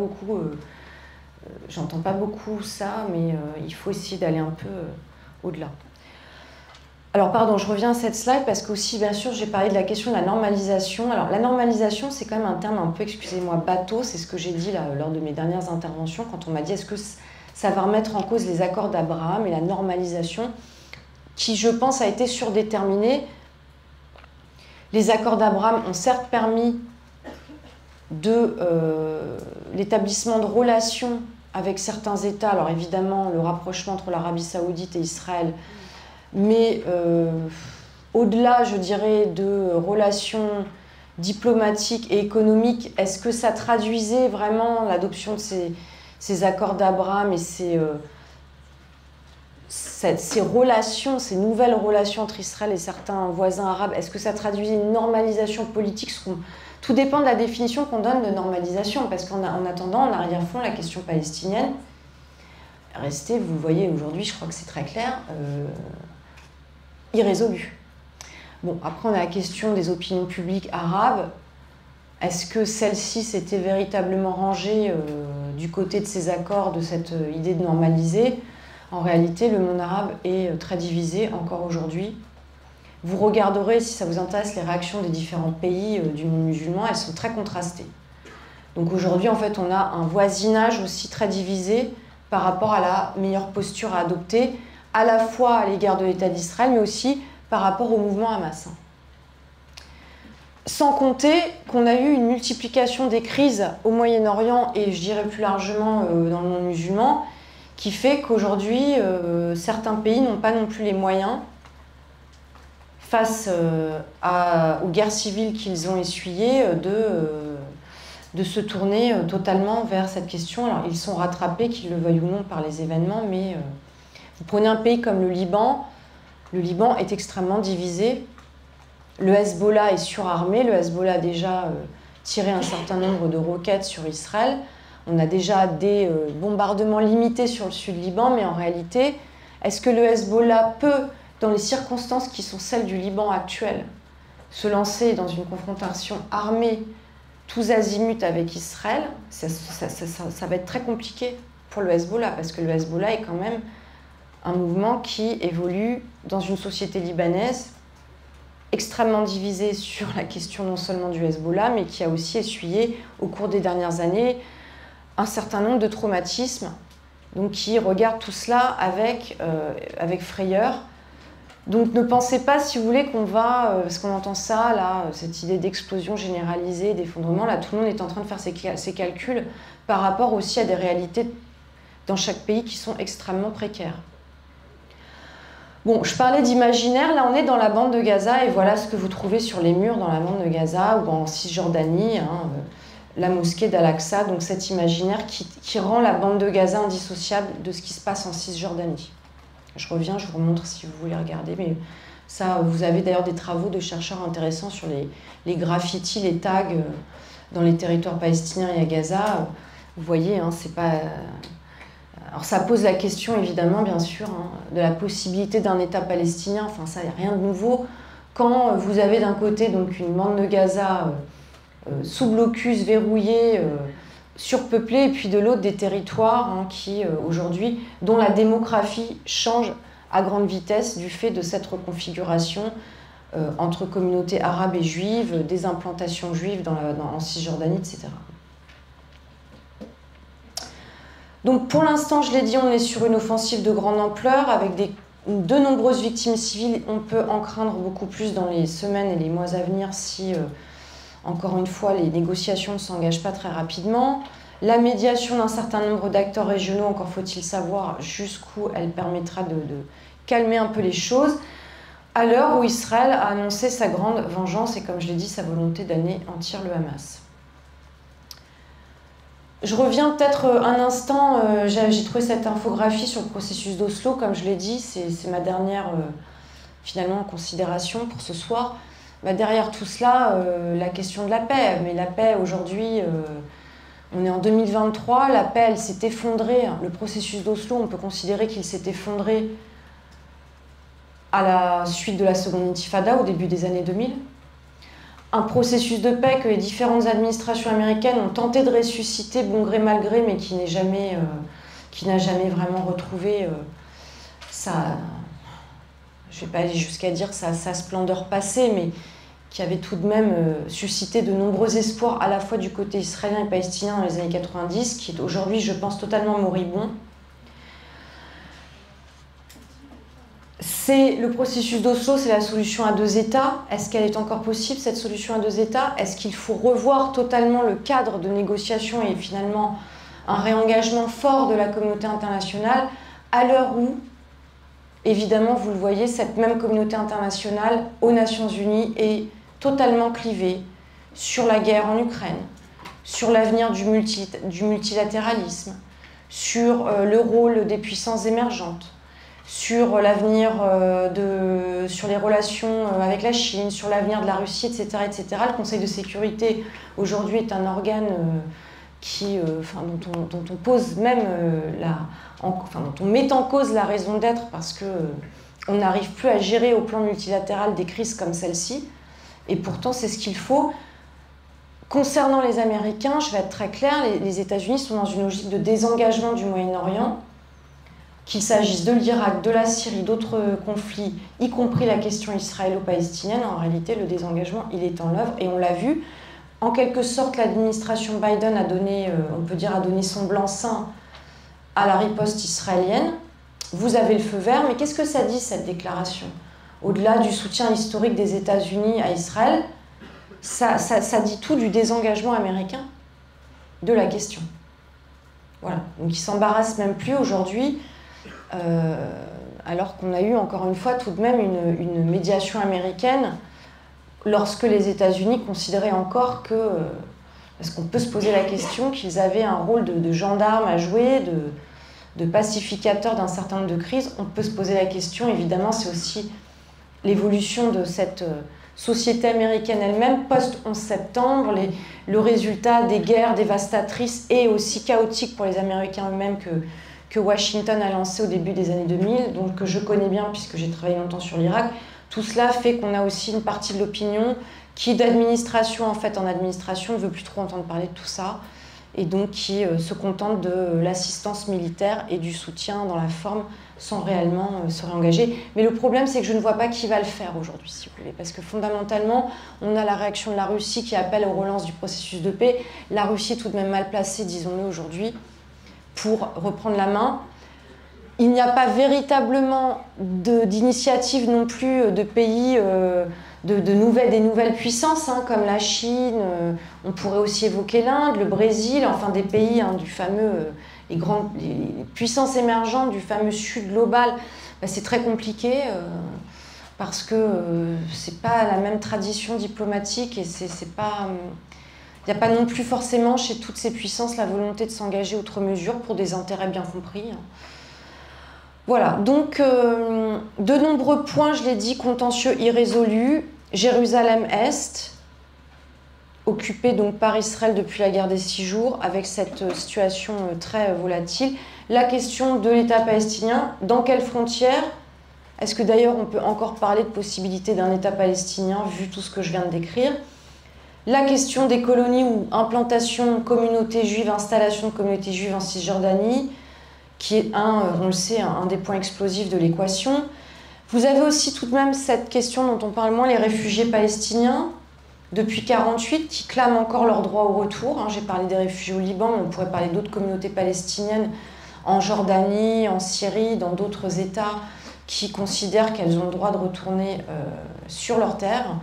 beaucoup ça, mais il faut essayer d'aller un peu au-delà. Alors, pardon, je reviens à cette slide parce qu'aussi, bien sûr, j'ai parlé de la question de la normalisation. Alors, la normalisation, c'est quand même un terme un peu, excusez-moi, bateau. C'est ce que j'ai dit là, lors de mes dernières interventions, quand on m'a dit est-ce que ça va remettre en cause les accords d'Abraham et la normalisation, qui, je pense, a été surdéterminée. Les accords d'Abraham ont certes permis l'établissement de relations avec certains États. Alors, évidemment, le rapprochement entre l'Arabie saoudite et Israël, mais au-delà, je dirais, de relations diplomatiques et économiques, est-ce que ça traduisait vraiment l'adoption de ces accords d'Abraham et ces relations, ces nouvelles relations entre Israël et certains voisins arabes, est-ce que ça traduisait une normalisation politique? Tout dépend de la définition qu'on donne de normalisation, parce qu'en attendant, en arrière-fond, la question palestinienne restait, vous le voyez aujourd'hui, je crois que c'est très clair, irrésolue. Bon, après, on a la question des opinions publiques arabes. Est-ce que celles-ci s'étaient véritablement rangées du côté de ces accords, de cette idée de normaliser? En réalité, le monde arabe est très divisé encore aujourd'hui. Vous regarderez, si ça vous intéresse, les réactions des différents pays du monde musulman, elles sont très contrastées. Donc aujourd'hui, en fait, on a un voisinage aussi très divisé par rapport à la meilleure posture à adopter, à la fois à l'égard de l'État d'Israël, mais aussi par rapport au mouvement Hamas. Sans compter qu'on a eu une multiplication des crises au Moyen-Orient et je dirais plus largement dans le monde musulman, qui fait qu'aujourd'hui, certains pays n'ont pas non plus les moyens, face aux guerres civiles qu'ils ont essuyées, de se tourner totalement vers cette question. Alors, ils sont rattrapés, qu'ils le veuillent ou non, par les événements, mais vous prenez un pays comme le Liban est extrêmement divisé. Le Hezbollah est surarmé, le Hezbollah a déjà tiré un certain nombre de roquettes sur Israël. On a déjà des bombardements limités sur le sud Liban, mais en réalité, est-ce que le Hezbollah peut, dans les circonstances qui sont celles du Liban actuel, se lancer dans une confrontation armée tous azimuts avec Israël? Ça va être très compliqué pour le Hezbollah, parce que le Hezbollah est quand même un mouvement qui évolue dans une société libanaise extrêmement divisée sur la question non seulement du Hezbollah, mais qui a aussi essuyé au cours des dernières années un certain nombre de traumatismes, donc qui regarde tout cela avec frayeur. Donc ne pensez pas, si vous voulez, qu'on va, parce qu'on entend ça, là, cette idée d'explosion généralisée, d'effondrement, là tout le monde est en train de faire ses calculs par rapport aussi à des réalités dans chaque pays qui sont extrêmement précaires. Bon, je parlais d'imaginaire, là on est dans la bande de Gaza et voilà ce que vous trouvez sur les murs dans la bande de Gaza ou en Cisjordanie, la mosquée d'Al-Aqsa, donc cet imaginaire qui rend la bande de Gaza indissociable de ce qui se passe en Cisjordanie. Je reviens, je vous remontre si vous voulez regarder, mais ça, vous avez d'ailleurs des travaux de chercheurs intéressants sur les graffitis, les tags dans les territoires palestiniens et à Gaza. Vous voyez, c'est pas... Alors ça pose la question, évidemment, bien sûr, de la possibilité d'un État palestinien. Enfin, ça, il n'y a rien de nouveau. Quand vous avez d'un côté donc une bande de Gaza sous blocus, verrouillée, surpeuplée, et puis de l'autre des territoires qui, aujourd'hui, dont la démographie change à grande vitesse du fait de cette reconfiguration entre communautés arabes et juives, des implantations juives en Cisjordanie, etc. Donc pour l'instant, je l'ai dit, on est sur une offensive de grande ampleur avec de nombreuses victimes civiles. On peut en craindre beaucoup plus dans les semaines et les mois à venir si, encore une fois, les négociations ne s'engagent pas très rapidement. La médiation d'un certain nombre d'acteurs régionaux, encore faut-il savoir jusqu'où elle permettra de calmer un peu les choses, à l'heure où Israël a annoncé sa grande vengeance et, comme je l'ai dit, sa volonté d'anéantir le Hamas. Je reviens peut-être un instant, j'ai trouvé cette infographie sur le processus d'Oslo, comme je l'ai dit, c'est ma dernière finalement considération pour ce soir. Derrière tout cela, la question de la paix, mais la paix aujourd'hui, on est en 2023, la paix elle s'est effondrée, le processus d'Oslo, on peut considérer qu'il s'est effondré à la suite de la seconde intifada au début des années 2000. Un processus de paix que les différentes administrations américaines ont tenté de ressusciter, bon gré mal gré, mais qui n'a jamais vraiment retrouvé sa, je ne vais pas aller jusqu'à dire sa splendeur passée, mais qui avait tout de même suscité de nombreux espoirs à la fois du côté israélien et palestinien dans les années 90, qui est aujourd'hui, je pense, totalement moribond. Le processus d'Oslo, c'est la solution à deux États. Est-ce qu'elle est encore possible, cette solution à deux États? Est-ce qu'il faut revoir totalement le cadre de négociation et finalement un réengagement fort de la communauté internationale à l'heure où, évidemment, vous le voyez, cette même communauté internationale aux Nations Unies est totalement clivée sur la guerre en Ukraine, sur l'avenir du multilatéralisme, sur le rôle des puissances émergentes, sur l'avenir sur les relations avec la Chine, sur l'avenir de la Russie, etc., etc. Le Conseil de sécurité, aujourd'hui, est un organe dont on pose même dont on met en cause la raison d'être parce qu'on n'arrive plus à gérer au plan multilatéral des crises comme celle-ci. Et pourtant, c'est ce qu'il faut. Concernant les Américains, je vais être très claire, les États-Unis sont dans une logique de désengagement du Moyen-Orient, qu'il s'agisse de l'Irak, de la Syrie, d'autres conflits, y compris la question israélo-palestinienne. En réalité, le désengagement, il est en œuvre et on l'a vu. En quelque sorte, l'administration Biden a donné, on peut dire, a donné son blanc-seing à la riposte israélienne, vous avez le feu vert, mais qu'est-ce que ça dit, cette déclaration? Au-delà du soutien historique des États-Unis à Israël, ça dit tout du désengagement américain de la question. Voilà. Donc ils ne s'embarrassent même plus aujourd'hui, alors qu'on a eu encore une fois tout de même une médiation américaine lorsque les États-Unis considéraient encore que, parce qu'on peut se poser la question, qu'ils avaient un rôle de gendarme à jouer, de pacificateur d'un certain nombre de crises. On peut se poser la question, évidemment, c'est aussi l'évolution de cette société américaine elle-même, post-11 septembre, le résultat des guerres dévastatrices et aussi chaotiques pour les Américains eux-mêmes que Washington a lancé au début des années 2000, donc que je connais bien puisque j'ai travaillé longtemps sur l'Irak. Tout cela fait qu'on a aussi une partie de l'opinion qui, d'administration en fait en administration, ne veut plus trop entendre parler de tout ça, et donc qui se contente de l'assistance militaire et du soutien dans la forme sans réellement se réengager. Mais le problème, c'est que je ne vois pas qui va le faire aujourd'hui, si vous voulez, parce que fondamentalement, on a la réaction de la Russie qui appelle aux relances du processus de paix. La Russie est tout de même mal placée, disons-le aujourd'hui, pour reprendre la main. Il n'y a pas véritablement d'initiative non plus de pays, des nouvelles puissances, hein, comme la Chine, on pourrait aussi évoquer l'Inde, le Brésil, enfin des pays du fameux, les puissances émergentes du fameux Sud global. Ben, c'est très compliqué parce que c'est pas la même tradition diplomatique et c'est pas... Il n'y a pas non plus forcément chez toutes ces puissances la volonté de s'engager outre mesure pour des intérêts bien compris. Voilà, donc de nombreux points, je l'ai dit, contentieux irrésolus. Jérusalem-Est, occupée donc par Israël depuis la guerre des 6 jours, avec cette situation très volatile. La question de l'État palestinien, dans quelles frontières? Est-ce que d'ailleurs on peut encore parler de possibilité d'un État palestinien, vu tout ce que je viens de décrire? La question des colonies ou implantation de communautés juives, installation de communautés juives en Cisjordanie, qui est, on le sait, un des points explosifs de l'équation. Vous avez aussi tout de même cette question dont on parle moins, les réfugiés palestiniens, depuis 1948, qui clament encore leur droit au retour. J'ai parlé des réfugiés au Liban, mais on pourrait parler d'autres communautés palestiniennes en Jordanie, en Syrie, dans d'autres États qui considèrent qu'elles ont le droit de retourner sur leur terre.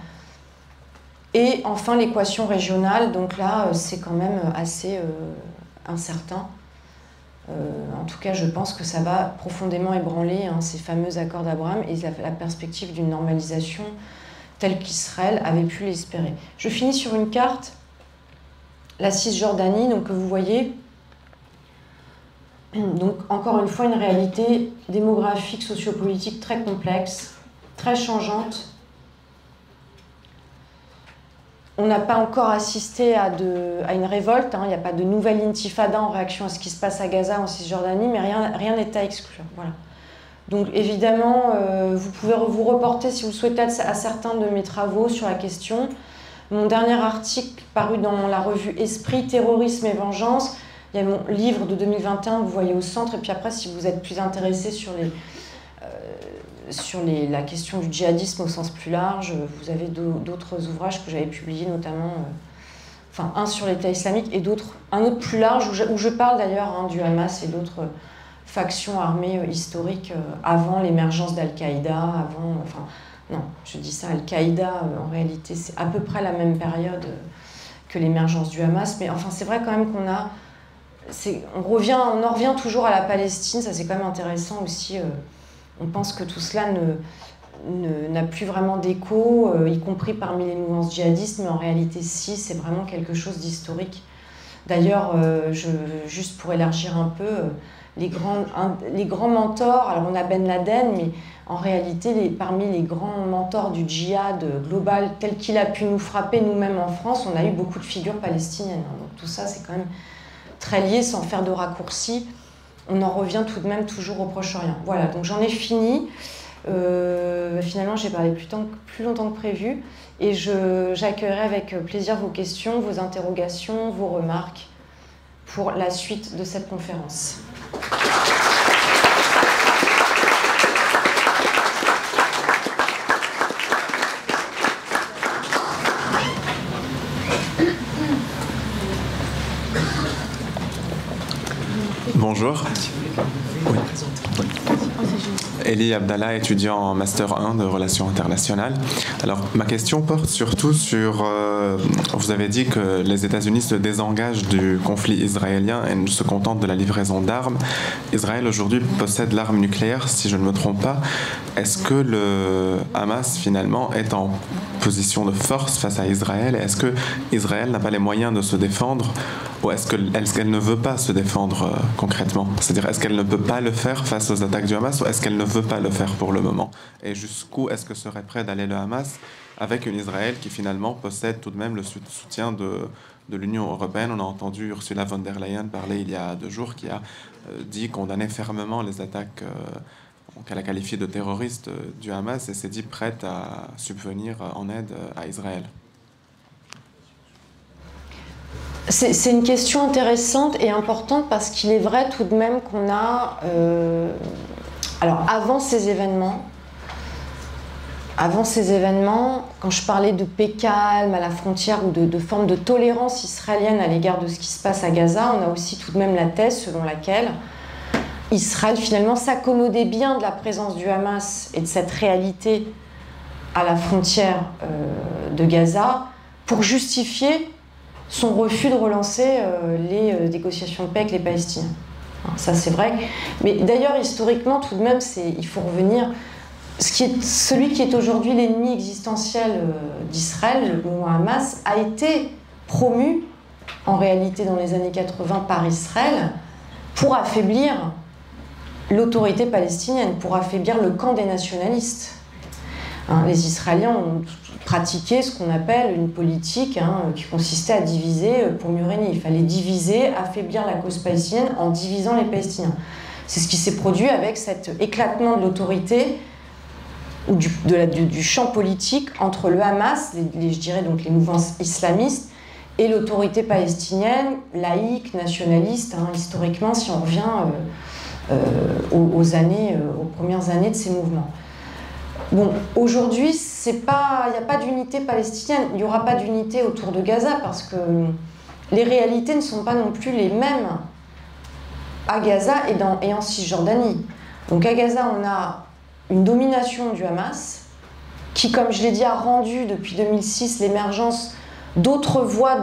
Et enfin, l'équation régionale, donc là, c'est quand même assez incertain. En tout cas, je pense que ça va profondément ébranler ces fameux accords d'Abraham et la perspective d'une normalisation telle qu'Israël avait pu l'espérer. Je finis sur une carte, la Cisjordanie, donc, que vous voyez. Donc, encore une fois, une réalité démographique, sociopolitique très complexe, très changeante. On n'a pas encore assisté à une révolte, il n'y a pas de nouvelle intifada en réaction à ce qui se passe à Gaza, en Cisjordanie, mais rien n'est à exclure. Voilà. Donc évidemment, vous pouvez vous reporter, si vous le souhaitez, à certains de mes travaux sur la question. Mon dernier article paru dans la revue Esprit, Terrorisme et Vengeance, il y a mon livre de 2021, vous voyez au centre, et puis après, si vous êtes plus intéressé sur la question du djihadisme au sens plus large, vous avez d'autres ouvrages que j'avais publiés, notamment un sur l'État islamique et un autre plus large où je parle d'ailleurs du Hamas et d'autres factions armées historiques avant l'émergence d'Al-Qaïda, non, je dis ça, Al-Qaïda, en réalité, c'est à peu près la même période que l'émergence du Hamas, mais enfin, c'est vrai quand même qu'on on en revient toujours à la Palestine, ça c'est quand même intéressant aussi. On pense que tout cela n'a plus vraiment d'écho, y compris parmi les mouvances djihadistes, mais en réalité, si, c'est vraiment quelque chose d'historique. D'ailleurs, juste pour élargir un peu, les grands mentors, alors on a Ben Laden, mais en réalité, parmi les grands mentors du djihad global, tel qu'il a pu nous frapper nous-mêmes en France, on a eu beaucoup de figures palestiniennes. Donc tout ça, c'est quand même très lié, sans faire de raccourcis. On en revient tout de même toujours au Proche-Orient. Voilà, donc j'en ai fini. Finalement, j'ai parlé plus longtemps que prévu. Et j'accueillerai avec plaisir vos questions, vos interrogations, vos remarques pour la suite de cette conférence. Bonjour. Oui. Eli Abdallah, étudiant en Master 1 de Relations internationales. Alors, ma question porte surtout sur... vous avez dit que les États-Unis se désengagent du conflit israélien et ne se contentent de la livraison d'armes. Israël, aujourd'hui, possède l'arme nucléaire, si je ne me trompe pas. Est-ce que le Hamas, finalement, est en position de force face à Israël? Est-ce que Israël n'a pas les moyens de se défendre? Ou est-ce qu'elle ne veut pas se défendre concrètement? C'est-à-dire, est-ce qu'elle ne peut pas le faire face aux attaques du Hamas, ou est-ce qu'elle ne veut pas le faire pour le moment? Et jusqu'où est-ce que serait prêt d'aller le Hamas avec une Israël qui finalement possède tout de même le soutien de l'Union européenne? On a entendu Ursula von der Leyen parler il y a 2 jours, qui a dit condamner fermement les attaques qu'elle a qualifiées de terroristes du Hamas, et s'est dit prête à subvenir en aide à Israël. C'est une question intéressante et importante, parce qu'il est vrai tout de même qu'on a... alors, avant ces événements, quand je parlais de paix calme à la frontière ou de forme de tolérance israélienne à l'égard de ce qui se passe à Gaza, on a aussi tout de même la thèse selon laquelle Israël finalement s'accommodait bien de la présence du Hamas et de cette réalité à la frontière de Gaza pour justifier son refus de relancer les négociations de paix avec les Palestiniens. Ça, c'est vrai. Mais d'ailleurs, historiquement, tout de même, il faut revenir... Celui qui est aujourd'hui l'ennemi existentiel d'Israël, le mouvement Hamas, a été promu, en réalité, dans les années 80 par Israël, pour affaiblir l'autorité palestinienne, pour affaiblir le camp des nationalistes. Les Israéliens ont pratiqué ce qu'on appelle une politique qui consistait à diviser pour mieux régner. Il fallait diviser, affaiblir la cause palestinienne en divisant les Palestiniens. C'est ce qui s'est produit avec cet éclatement de l'autorité ou du champ politique entre le Hamas, je dirais donc les mouvances islamistes, et l'autorité palestinienne, laïque, nationaliste, historiquement, si on revient aux premières années de ces mouvements. Bon, aujourd'hui, il n'y a pas d'unité palestinienne, il n'y aura pas d'unité autour de Gaza, parce que les réalités ne sont pas non plus les mêmes à Gaza et en Cisjordanie. Donc à Gaza, on a une domination du Hamas, qui, comme je l'ai dit, a rendu depuis 2006 l'émergence d'autres voies,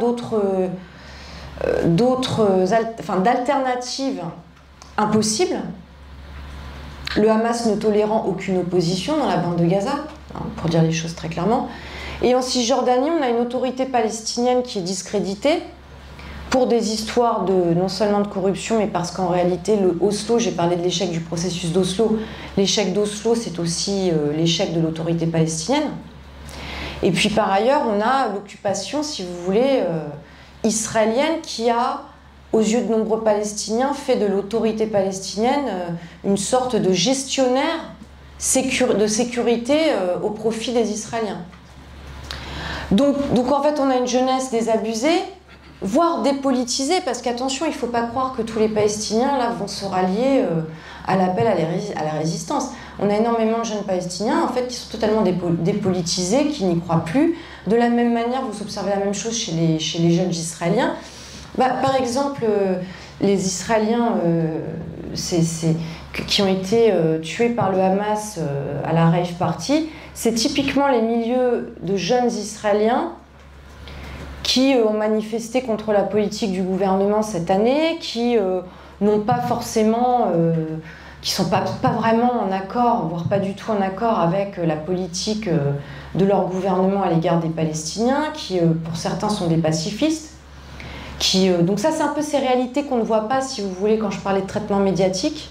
d'alternatives impossibles. Le Hamas ne tolérant aucune opposition dans la bande de Gaza, pour dire les choses très clairement. Et en Cisjordanie, on a une autorité palestinienne qui est discréditée pour des histoires non seulement de corruption, mais parce qu'en réalité, le Oslo, j'ai parlé de l'échec du processus d'Oslo, l'échec d'Oslo, c'est aussi l'échec de l'autorité palestinienne. Et puis par ailleurs, on a l'occupation, si vous voulez, israélienne, qui a, aux yeux de nombreux Palestiniens, fait de l'autorité palestinienne une sorte de gestionnaire de sécurité au profit des Israéliens. Donc en fait, on a une jeunesse désabusée, voire dépolitisée, parce qu'attention, il ne faut pas croire que tous les Palestiniens là, vont se rallier à l'appel à la résistance. On a énormément de jeunes Palestiniens en fait, qui sont totalement dépolitisés, qui n'y croient plus. De la même manière, vous observez la même chose chez les jeunes Israéliens. Par exemple, les Israéliens qui ont été tués par le Hamas à la Rave Party, c'est typiquement les milieux de jeunes Israéliens qui ont manifesté contre la politique du gouvernement cette année, qui n'ont pas forcément, qui sont pas vraiment en accord, voire pas du tout en accord avec la politique de leur gouvernement à l'égard des Palestiniens, qui pour certains sont des pacifistes. Donc ça, c'est un peu ces réalités qu'on ne voit pas, si vous voulez, quand je parlais de traitement médiatique.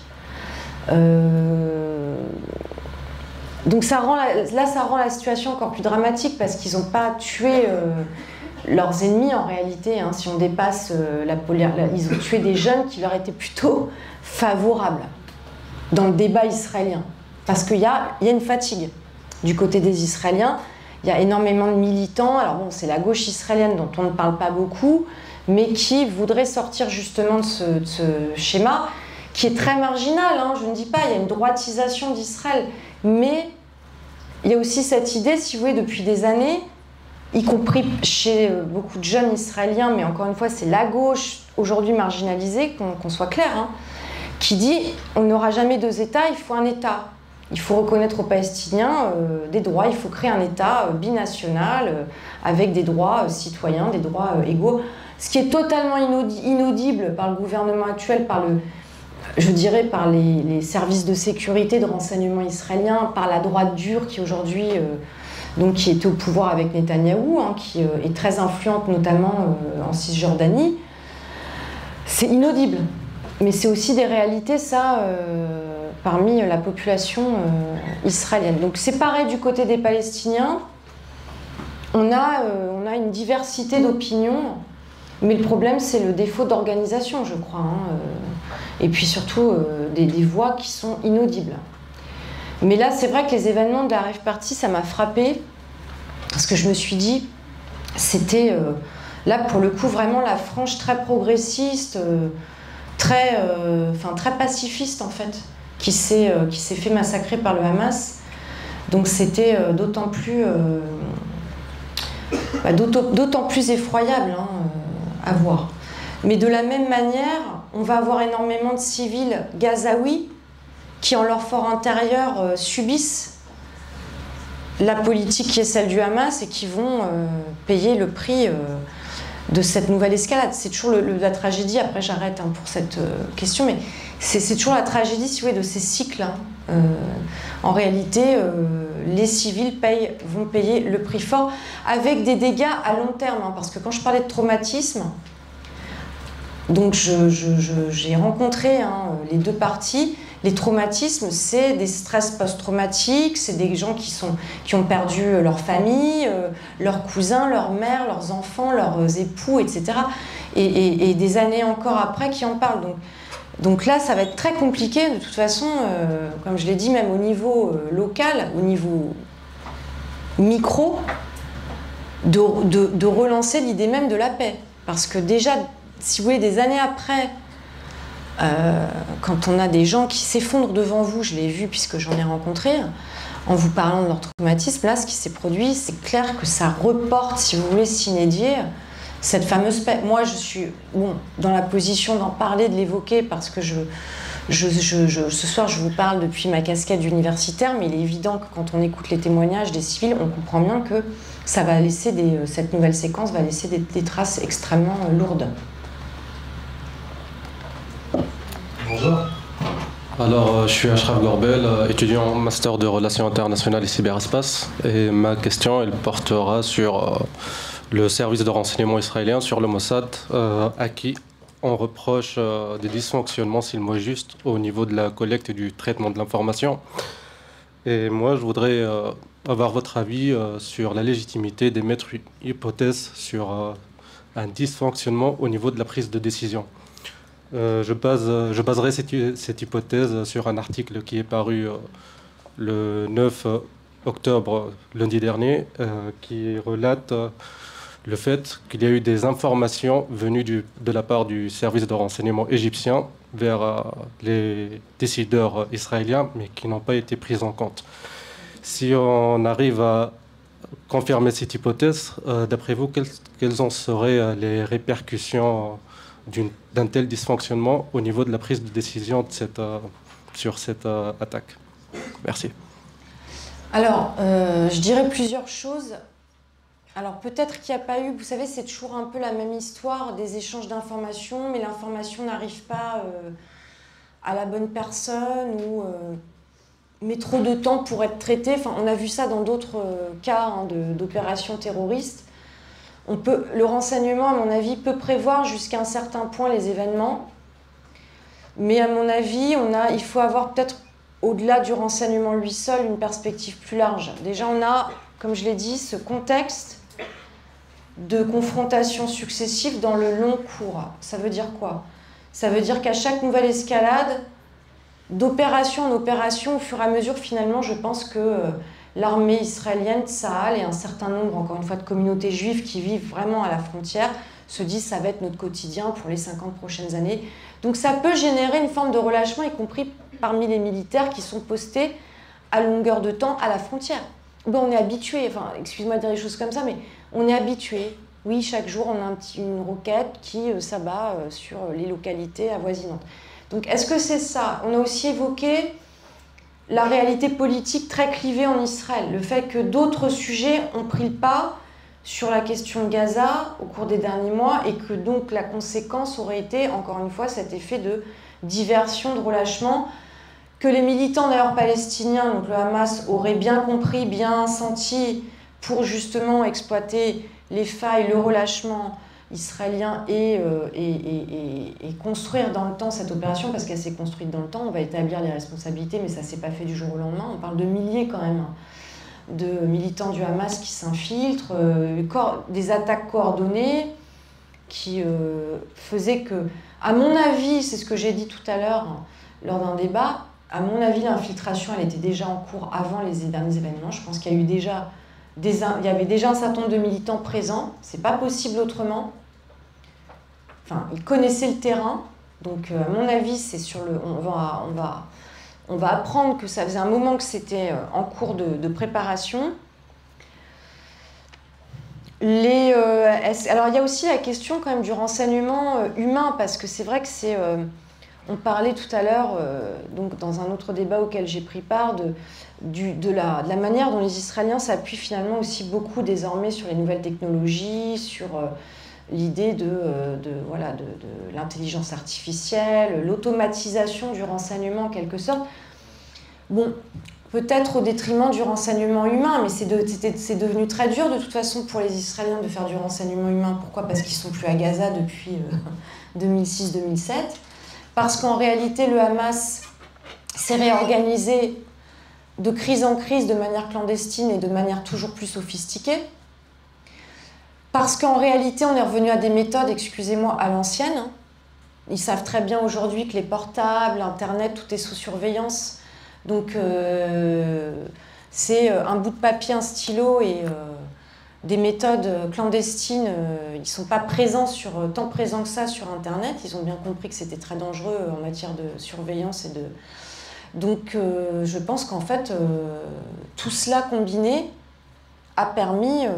Donc ça rend la situation encore plus dramatique, parce qu'ils n'ont pas tué leurs ennemis en réalité. Si on dépasse ils ont tué des jeunes qui leur étaient plutôt favorables dans le débat israélien. Parce qu'il y a une fatigue du côté des Israéliens. Il y a énormément de militants. Alors bon, c'est la gauche israélienne dont on ne parle pas beaucoup, mais qui voudrait sortir justement de ce schéma, qui est très marginal, je ne dis pas, il y a une droitisation d'Israël, mais il y a aussi cette idée, si vous voulez, depuis des années, y compris chez beaucoup de jeunes Israéliens, mais encore une fois, c'est la gauche, aujourd'hui marginalisée, qu'on soit clair, qui dit on n'aura jamais 2 États, il faut un État. Il faut reconnaître aux Palestiniens des droits, il faut créer un État binational avec des droits citoyens, des droits égaux. Ce qui est totalement inaudible par le gouvernement actuel, je dirais par les services de sécurité, de renseignement israéliens, par la droite dure qui aujourd'hui, qui est au pouvoir avec Netanyahou, hein, qui est très influente notamment en Cisjordanie. C'est inaudible. Mais c'est aussi des réalités, ça, parmi la population israélienne. Donc c'est pareil du côté des Palestiniens. On a une diversité d'opinions, mais le problème, c'est le défaut d'organisation, je crois. Hein, et puis surtout, des voix qui sont inaudibles. Mais là, c'est vrai que les événements de la rave party, ça m'a frappée, parce que je me suis dit, c'était, là, pour le coup, vraiment la frange très progressiste, très pacifiste en fait, qui s'est fait massacrer par le Hamas. Donc c'était d'autant plus effroyable hein, à voir. Mais de la même manière, on va avoir énormément de civils gazaouis qui, en leur fort intérieur, subissent la politique qui est celle du Hamas et qui vont payer le prix de cette nouvelle escalade. C'est toujours la tragédie, après j'arrête hein, pour cette question, mais c'est toujours la tragédie, si vous voulez, de ces cycles. Hein. En réalité, les civils vont payer le prix fort, avec des dégâts à long terme, hein, parce que quand je parlais de traumatisme, donc j'ai rencontré hein, les deux parties. Les traumatismes, c'est des stress post-traumatiques, c'est des gens qui ont perdu leur famille, leurs cousins, leurs mères, leurs enfants, leurs époux, etc. Et des années encore après qui en parlent. Donc là, ça va être très compliqué, de toute façon, comme je l'ai dit, même au niveau local, au niveau micro, de relancer l'idée même de la paix. Parce que déjà, si vous voulez, des années après, quand on a des gens qui s'effondrent devant vous, je l'ai vu puisque j'en ai rencontré, en vous parlant de leur traumatisme, là, ce qui s'est produit, c'est clair que ça reporte, si vous voulez, sine die, cette fameuse paix. Moi, je suis dans la position d'en parler, de l'évoquer, parce que ce soir, je vous parle depuis ma casquette d'universitaire, mais il est évident que quand on écoute les témoignages des civils, on comprend bien que ça va laisser cette nouvelle séquence va laisser des traces extrêmement lourdes. Bonjour. Alors, je suis Ashraf Gorbel, étudiant en master de relations internationales et cyberespace. Et ma question, elle portera sur le service de renseignement israélien, sur le Mossad, à qui on reproche des dysfonctionnements, s'il mot juste, au niveau de la collecte et du traitement de l'information. Et moi, je voudrais avoir votre avis sur la légitimité d'émettre une hypothèse sur un dysfonctionnement au niveau de la prise de décision. Je baserai cette hypothèse sur un article qui est paru le 9 octobre, lundi dernier, qui relate le fait qu'il y a eu des informations venues de la part du service de renseignement égyptien vers les décideurs israéliens, mais qui n'ont pas été prises en compte. Si on arrive à confirmer cette hypothèse, d'après vous, quelles en seraient les répercussions d'un tel dysfonctionnement au niveau de la prise de décision sur cette attaque? Merci. Alors, je dirais plusieurs choses. Alors, peut-être qu'il n'y a pas eu, vous savez, c'est toujours un peu la même histoire des échanges d'informations, mais l'information n'arrive pas à la bonne personne ou met trop de temps pour être traitée. Enfin, on a vu ça dans d'autres cas hein, d'opérations terroristes. Le renseignement, à mon avis, peut prévoir jusqu'à un certain point les événements. Mais à mon avis, il faut avoir peut-être, au-delà du renseignement lui seul, une perspective plus large. Déjà, on a, comme je l'ai dit, ce contexte de confrontations successives dans le long cours. Ça veut dire quoi? Ça veut dire qu'à chaque nouvelle escalade, d'opération en opération, au fur et à mesure, finalement, je pense que l'armée israélienne, Tsahal et un certain nombre, encore une fois, de communautés juives qui vivent vraiment à la frontière se disent ça va être notre quotidien pour les 50 prochaines années. Donc ça peut générer une forme de relâchement, y compris parmi les militaires qui sont postés à longueur de temps à la frontière. Ben, on est habitué, enfin, excuse-moi de dire des choses comme ça, mais on est habitué. Oui, chaque jour, on a une roquette qui s'abat sur les localités avoisinantes. Donc, est-ce que c'est ça? On a aussi évoqué la réalité politique très clivée en Israël. Le fait que d'autres sujets ont pris le pas sur la question de Gaza au cours des derniers mois et que donc la conséquence aurait été, encore une fois, cet effet de diversion, de relâchement que les militants d'ailleurs palestiniens, donc le Hamas, auraient bien compris, bien senti pour justement exploiter les failles, le relâchement israélien et construire dans le temps cette opération, parce qu'elle s'est construite dans le temps. On va établir les responsabilités, mais ça ne s'est pas fait du jour au lendemain. On parle de milliers quand même de militants du Hamas qui s'infiltrent, des attaques coordonnées qui faisaient que, à mon avis, c'est ce que j'ai dit tout à l'heure lors d'un débat, à mon avis, l'infiltration, elle était déjà en cours avant les derniers événements. Je pense qu'il y a eu déjà il y avait déjà un certain nombre de militants présents. C'est pas possible autrement. Enfin, ils connaissaient le terrain. Donc, à mon avis, c'est sur le. On va apprendre que ça faisait un moment que c'était en cours de préparation. Alors, il y a aussi la question quand même du renseignement humain, parce que c'est vrai que c'est. On parlait tout à l'heure, donc dans un autre débat auquel j'ai pris part, de la manière dont les Israéliens s'appuient finalement aussi beaucoup désormais sur les nouvelles technologies, sur l'idée de l'intelligence artificielle, l'automatisation du renseignement en quelque sorte. Bon, peut-être au détriment du renseignement humain, mais c'est devenu très dur de toute façon pour les Israéliens de faire du renseignement humain. Pourquoi ? Parce qu'ils ne sont plus à Gaza depuis 2006-2007. Parce qu'en réalité, le Hamas s'est réorganisé de crise en crise de manière clandestine et de manière toujours plus sophistiquée. Parce qu'en réalité, on est revenu à des méthodes, excusez-moi, à l'ancienne. Ils savent très bien aujourd'hui que les portables, Internet, tout est sous surveillance. Donc, c'est un bout de papier, un stylo et des méthodes clandestines. Ils ne sont pas tant présents que ça sur Internet. Ils ont bien compris que c'était très dangereux en matière de surveillance. Donc, je pense qu'en fait, tout cela combiné a permis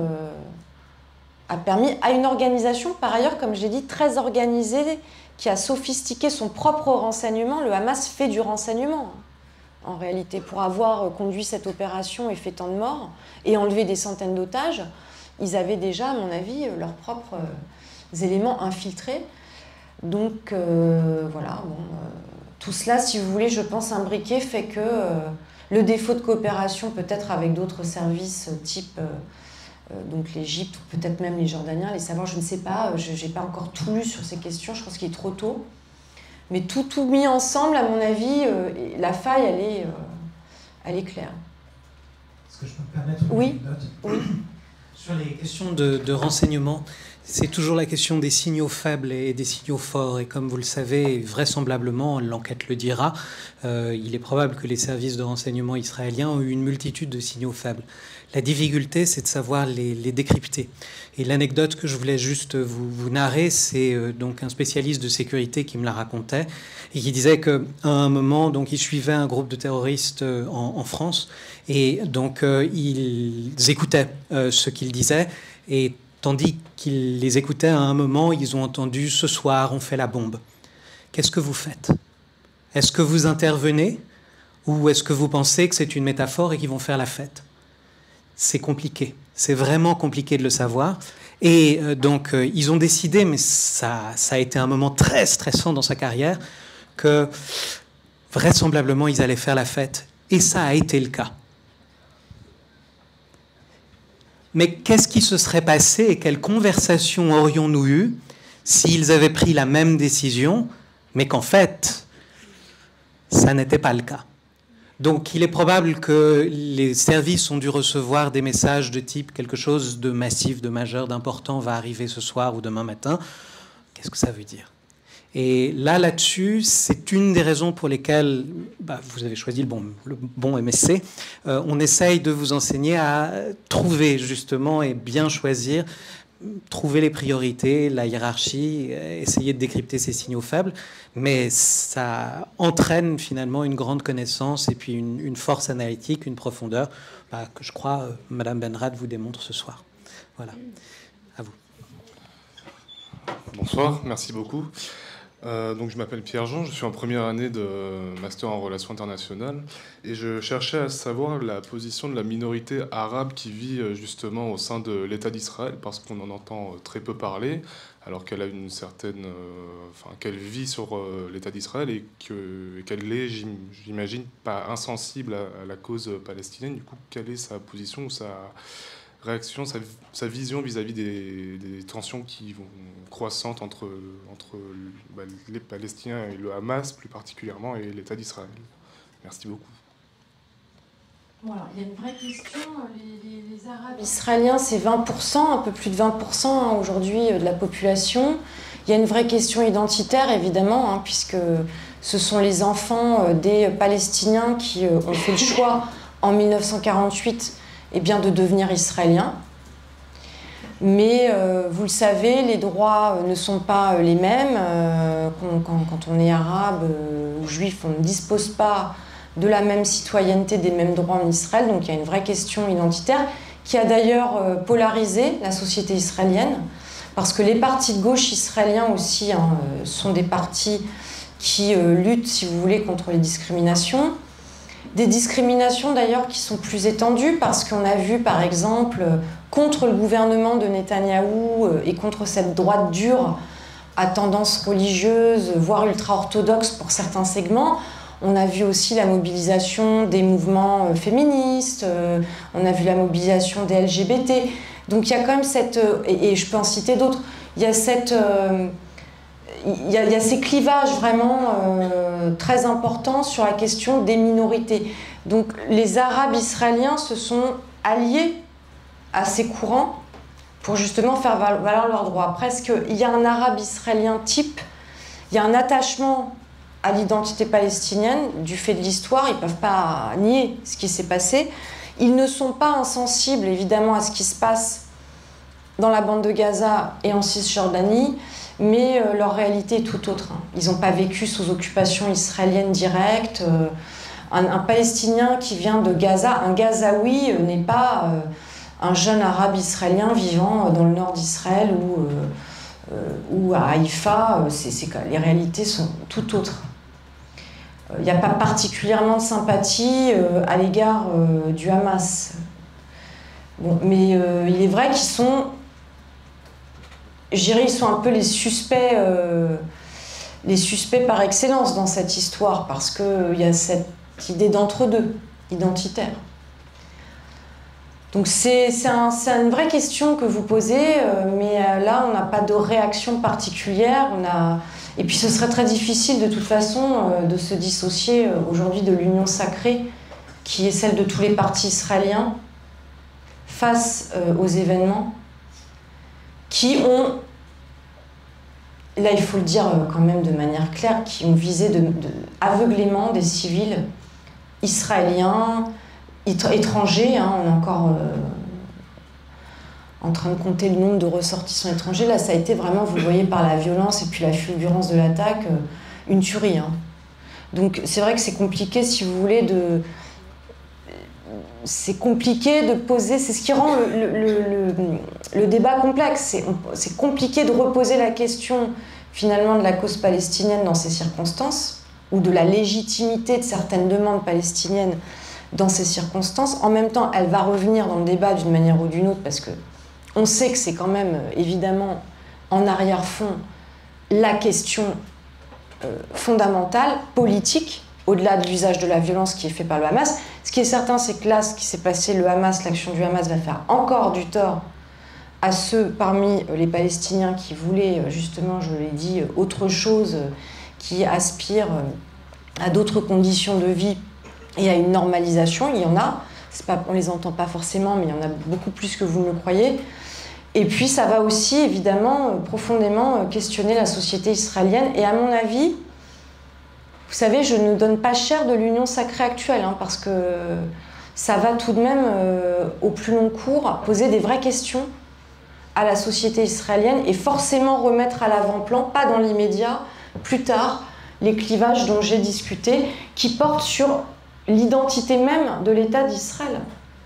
à une organisation, par ailleurs, comme je l'ai dit, très organisée, qui a sophistiqué son propre renseignement. Le Hamas fait du renseignement, en réalité, pour avoir conduit cette opération et fait tant de morts et enlevé des centaines d'otages. Ils avaient déjà, à mon avis, leurs propres éléments infiltrés. Donc, voilà. Tout cela, si vous voulez, je pense, imbriqué, fait que le défaut de coopération, peut-être avec d'autres services type donc l'Égypte, ou peut-être même les Jordaniens, les savoirs, je ne sais pas, je n'ai pas encore tout lu sur ces questions, je pense qu'il est trop tôt. Mais tout mis ensemble, à mon avis, la faille, elle est claire. Est-ce que je peux me permettre une anecdote ? Oui. Sur les questions de renseignement, c'est toujours la question des signaux faibles et des signaux forts. Et comme vous le savez, vraisemblablement, l'enquête le dira, il est probable que les services de renseignement israéliens ont eu une multitude de signaux faibles. La difficulté, c'est de savoir les décrypter. Et l'anecdote que je voulais juste vous narrer, c'est donc un spécialiste de sécurité qui me la racontait et qui disait qu'à un moment, donc, il suivait un groupe de terroristes en France et donc ils écoutaient ce qu'ils disaient et tandis qu'ils les écoutaient, à un moment, ils ont entendu « Ce soir, on fait la bombe ». Qu'est-ce que vous faites ? Est-ce que vous intervenez ou est-ce que vous pensez que c'est une métaphore et qu'ils vont faire la fête ? C'est compliqué. C'est vraiment compliqué de le savoir. Et donc, ils ont décidé, mais ça a été un moment très stressant dans sa carrière, que vraisemblablement, ils allaient faire la fête. Et ça a été le cas. Mais qu'est-ce qui se serait passé et quelle conversation aurions-nous eu s'ils avaient pris la même décision, mais qu'en fait, ça n'était pas le cas? Donc, il est probable que les services ont dû recevoir des messages de type quelque chose de massif, de majeur, d'important va arriver ce soir ou demain matin. Qu'est-ce que ça veut dire? Et là-dessus, c'est une des raisons pour lesquelles vous avez choisi le bon MSC. On essaye de vous enseigner à trouver justement et bien choisir, trouver les priorités, la hiérarchie, essayer de décrypter ces signaux faibles. Mais ça entraîne finalement une grande connaissance et puis une force analytique, une profondeur que je crois Madame Benrad vous démontre ce soir. Voilà, à vous. Bonsoir, merci beaucoup. Donc je m'appelle Pierre-Jean, je suis en première année de master en relations internationales et je cherchais à savoir la position de la minorité arabe qui vit justement au sein de l'État d'Israël, parce qu'on en entend très peu parler, alors qu'elle a une certaine, qu'elle vit sur l'État d'Israël et qu'elle est, j'imagine, pas insensible à la cause palestinienne. Du coup, quelle est sa position ou sa réaction, sa vision vis-à-vis des tensions qui vont croissantes entre les Palestiniens et le Hamas plus particulièrement et l'État d'Israël. Merci beaucoup. Bon, alors, il y a une vraie question. Les Arabes israéliens, c'est 20%, un peu plus de 20% aujourd'hui de la population. Il y a une vraie question identitaire, évidemment, puisque ce sont les enfants des Palestiniens qui ont fait le choix en 1948 de devenir israéliens. Mais vous le savez, les droits ne sont pas les mêmes. Quand on est arabe ou juif, on ne dispose pas de la même citoyenneté, des mêmes droits en Israël. Donc il y a une vraie question identitaire qui a d'ailleurs polarisé la société israélienne, parce que les partis de gauche israéliens aussi sont des partis qui luttent, si vous voulez, contre les discriminations. Des discriminations d'ailleurs qui sont plus étendues, parce qu'on a vu par exemple contre le gouvernement de Netanyahou et contre cette droite dure à tendance religieuse, voire ultra-orthodoxe pour certains segments, on a vu aussi la mobilisation des mouvements féministes, on a vu la mobilisation des LGBT. Donc il y a quand même cette, et je peux en citer d'autres, il y a cette... Il y a ces clivages vraiment très importants sur la question des minorités. Donc les Arabes israéliens se sont alliés à ces courants pour justement faire valoir leurs droits. Presque, il y a un Arabe israélien type, il y a un attachement à l'identité palestinienne du fait de l'histoire, ils ne peuvent pas nier ce qui s'est passé. Ils ne sont pas insensibles évidemment à ce qui se passe dans la bande de Gaza et en Cisjordanie, mais leur réalité est tout autre. Ils n'ont pas vécu sous occupation israélienne directe. Un Palestinien qui vient de Gaza, un Gazaoui n'est pas un jeune arabe israélien vivant dans le nord d'Israël ou à Haïfa. Les réalités sont tout autres. Il n'y a pas particulièrement de sympathie à l'égard du Hamas. Bon, mais il est vrai qu'ils sont... Je dirais ils sont un peu les suspects par excellence dans cette histoire, parce qu'il y a cette idée d'entre-deux, identitaire. Donc c'est une vraie question que vous posez, mais là on n'a pas de réaction particulière. Et puis ce serait très difficile de toute façon de se dissocier aujourd'hui de l'union sacrée qui est celle de tous les partis israéliens face aux événements qui ont, là il faut le dire quand même de manière claire, qui ont visé aveuglément des civils israéliens, étrangers, on est encore en train de compter le nombre de ressortissants étrangers. Là ça a été vraiment, vous le voyez par la violence et puis la fulgurance de l'attaque, une tuerie. Donc c'est vrai que c'est compliqué, si vous voulez, c'est compliqué de poser, c'est ce qui rend le débat complexe. C'est compliqué de reposer la question finalement de la cause palestinienne dans ces circonstances, ou de la légitimité de certaines demandes palestiniennes dans ces circonstances. En même temps, elle va revenir dans le débat d'une manière ou d'une autre, parce que on sait que c'est quand même évidemment en arrière-fond la question fondamentale, politique, au-delà de l'usage de la violence qui est fait par le Hamas. Ce qui est certain, c'est que là, ce qui s'est passé, le Hamas, l'action du Hamas va faire encore du tort à ceux parmi les Palestiniens qui voulaient, justement, je l'ai dit, autre chose, qui aspirent à d'autres conditions de vie et à une normalisation. Il y en a, on ne les entend pas forcément, mais il y en a beaucoup plus que vous ne le croyez. Et puis ça va aussi, évidemment, profondément questionner la société israélienne. Et à mon avis, vous savez, je ne donne pas cher de l'union sacrée actuelle, parce que ça va tout de même, au plus long cours, poser des vraies questions à la société israélienne et forcément remettre à l'avant-plan, pas dans l'immédiat, plus tard, les clivages dont j'ai discuté, qui portent sur l'identité même de l'État d'Israël.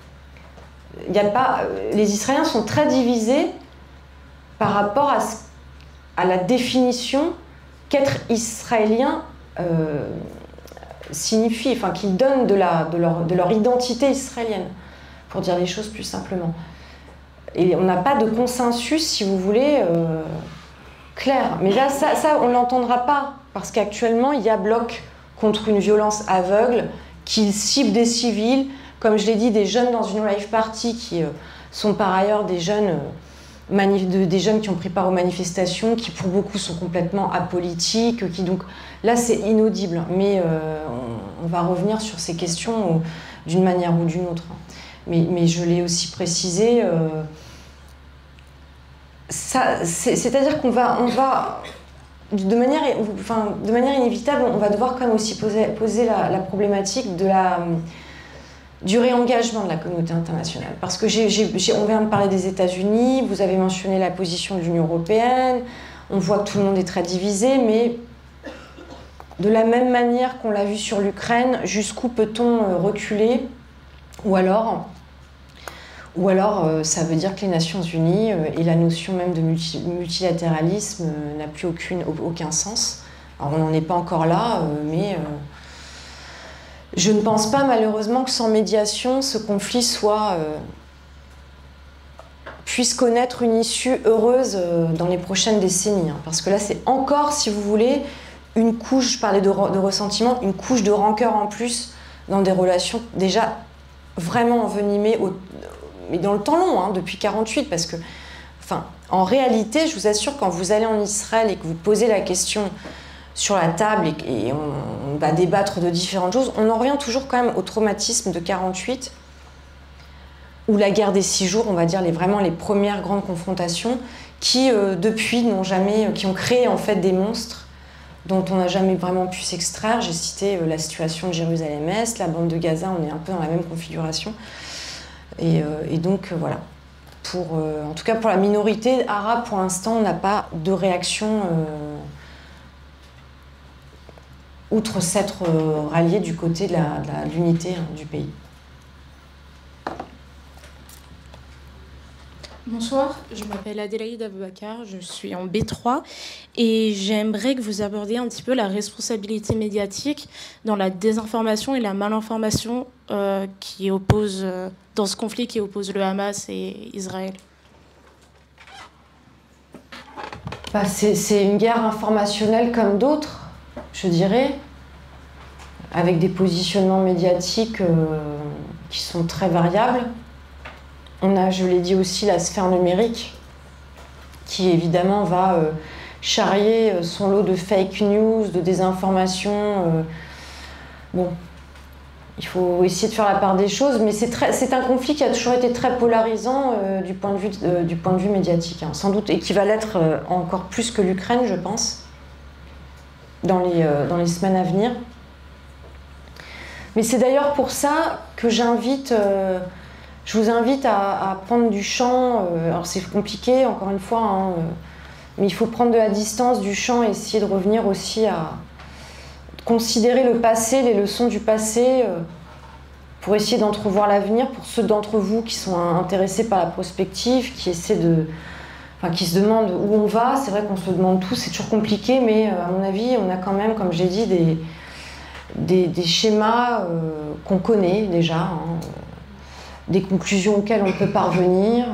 Les Israéliens sont très divisés par rapport à la définition qu'être israélien signifie, enfin, qu'ils donnent de leur identité israélienne, pour dire les choses plus simplement. Et on n'a pas de consensus, si vous voulez, clair. Mais là, ça on ne l'entendra pas, parce qu'actuellement, il y a bloc contre une violence aveugle qui cible des civils, comme je l'ai dit, des jeunes dans une rave party qui sont par ailleurs des jeunes qui ont pris part aux manifestations, qui pour beaucoup sont complètement apolitiques, qui donc là c'est inaudible, mais on va revenir sur ces questions d'une manière ou d'une autre. Mais je l'ai aussi précisé, c'est-à-dire qu'on va de manière inévitable, on va devoir quand même aussi poser la problématique du réengagement de la communauté internationale. Parce que on vient de parler des États-Unis, vous avez mentionné la position de l'Union européenne, on voit que tout le monde est très divisé, mais de la même manière qu'on l'a vu sur l'Ukraine, jusqu'où peut-on reculer? Ou alors ça veut dire que les Nations Unies et la notion même de multilatéralisme n'a plus aucun sens. Alors on n'en est pas encore là, mais je ne pense pas malheureusement que sans médiation, ce conflit puisse connaître une issue heureuse dans les prochaines décennies. Hein, parce que là, c'est encore, si vous voulez, une couche, je parlais de ressentiment, une couche de rancœur en plus dans des relations déjà vraiment envenimées, mais dans le temps long, hein, depuis 1948, parce que, enfin, en réalité, je vous assure, quand vous allez en Israël et que vous posez la question sur la table et on va débattre de différentes choses, on en revient toujours quand même au traumatisme de 1948, ou la guerre des 6 jours, on va dire vraiment les premières grandes confrontations, qui depuis qui ont créé en fait des monstres dont on n'a jamais vraiment pu s'extraire. J'ai cité la situation de Jérusalem-Est, la bande de Gaza, on est un peu dans la même configuration. Et donc voilà. En tout cas pour la minorité arabe, pour l'instant, on n'a pas de réaction outre s'être rallié du côté de l'unité du pays. Bonsoir, je m'appelle Adélaïde Aboubakar, je suis en B3 et j'aimerais que vous abordiez un petit peu la responsabilité médiatique dans la désinformation et la malinformation qui oppose, dans ce conflit qui oppose le Hamas et Israël. C'est une guerre informationnelle comme d'autres, je dirais, avec des positionnements médiatiques qui sont très variables. On a, je l'ai dit aussi, la sphère numérique qui évidemment va charrier son lot de fake news, de désinformation. Bon, il faut essayer de faire la part des choses, mais c'est un conflit qui a toujours été très polarisant du point de vue médiatique, hein. Sans doute, et qui va l'être encore plus que l'Ukraine, je pense, dans les semaines à venir. Mais c'est d'ailleurs pour ça que je vous invite à prendre du champ. Alors c'est compliqué, encore une fois, hein, mais il faut prendre de la distance du champ et essayer de revenir aussi à considérer le passé, les leçons du passé, pour essayer d'entrevoir l'avenir, pour ceux d'entre vous qui sont intéressés par la prospective, qui se demandent où on va. C'est vrai qu'on se le demande tous, c'est toujours compliqué, mais à mon avis, on a quand même, comme j'ai dit, des schémas qu'on connaît déjà, hein, des conclusions auxquelles on peut parvenir,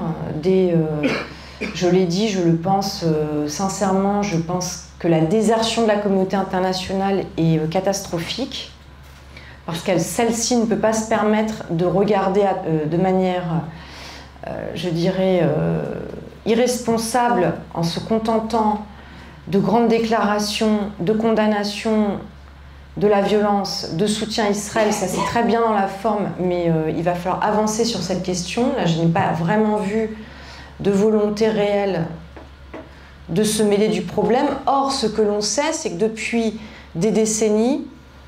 je l'ai dit, je le pense sincèrement, je pense que la désertion de la communauté internationale est catastrophique, parce que celle-ci ne peut pas se permettre de regarder de manière, je dirais, irresponsable, en se contentant de grandes déclarations de condamnation de la violence, de soutien à Israël. Ça c'est très bien dans la forme, mais il va falloir avancer sur cette question. Là, je n'ai pas vraiment vu de volonté réelle de se mêler du problème. Or, ce que l'on sait, c'est que depuis des décennies,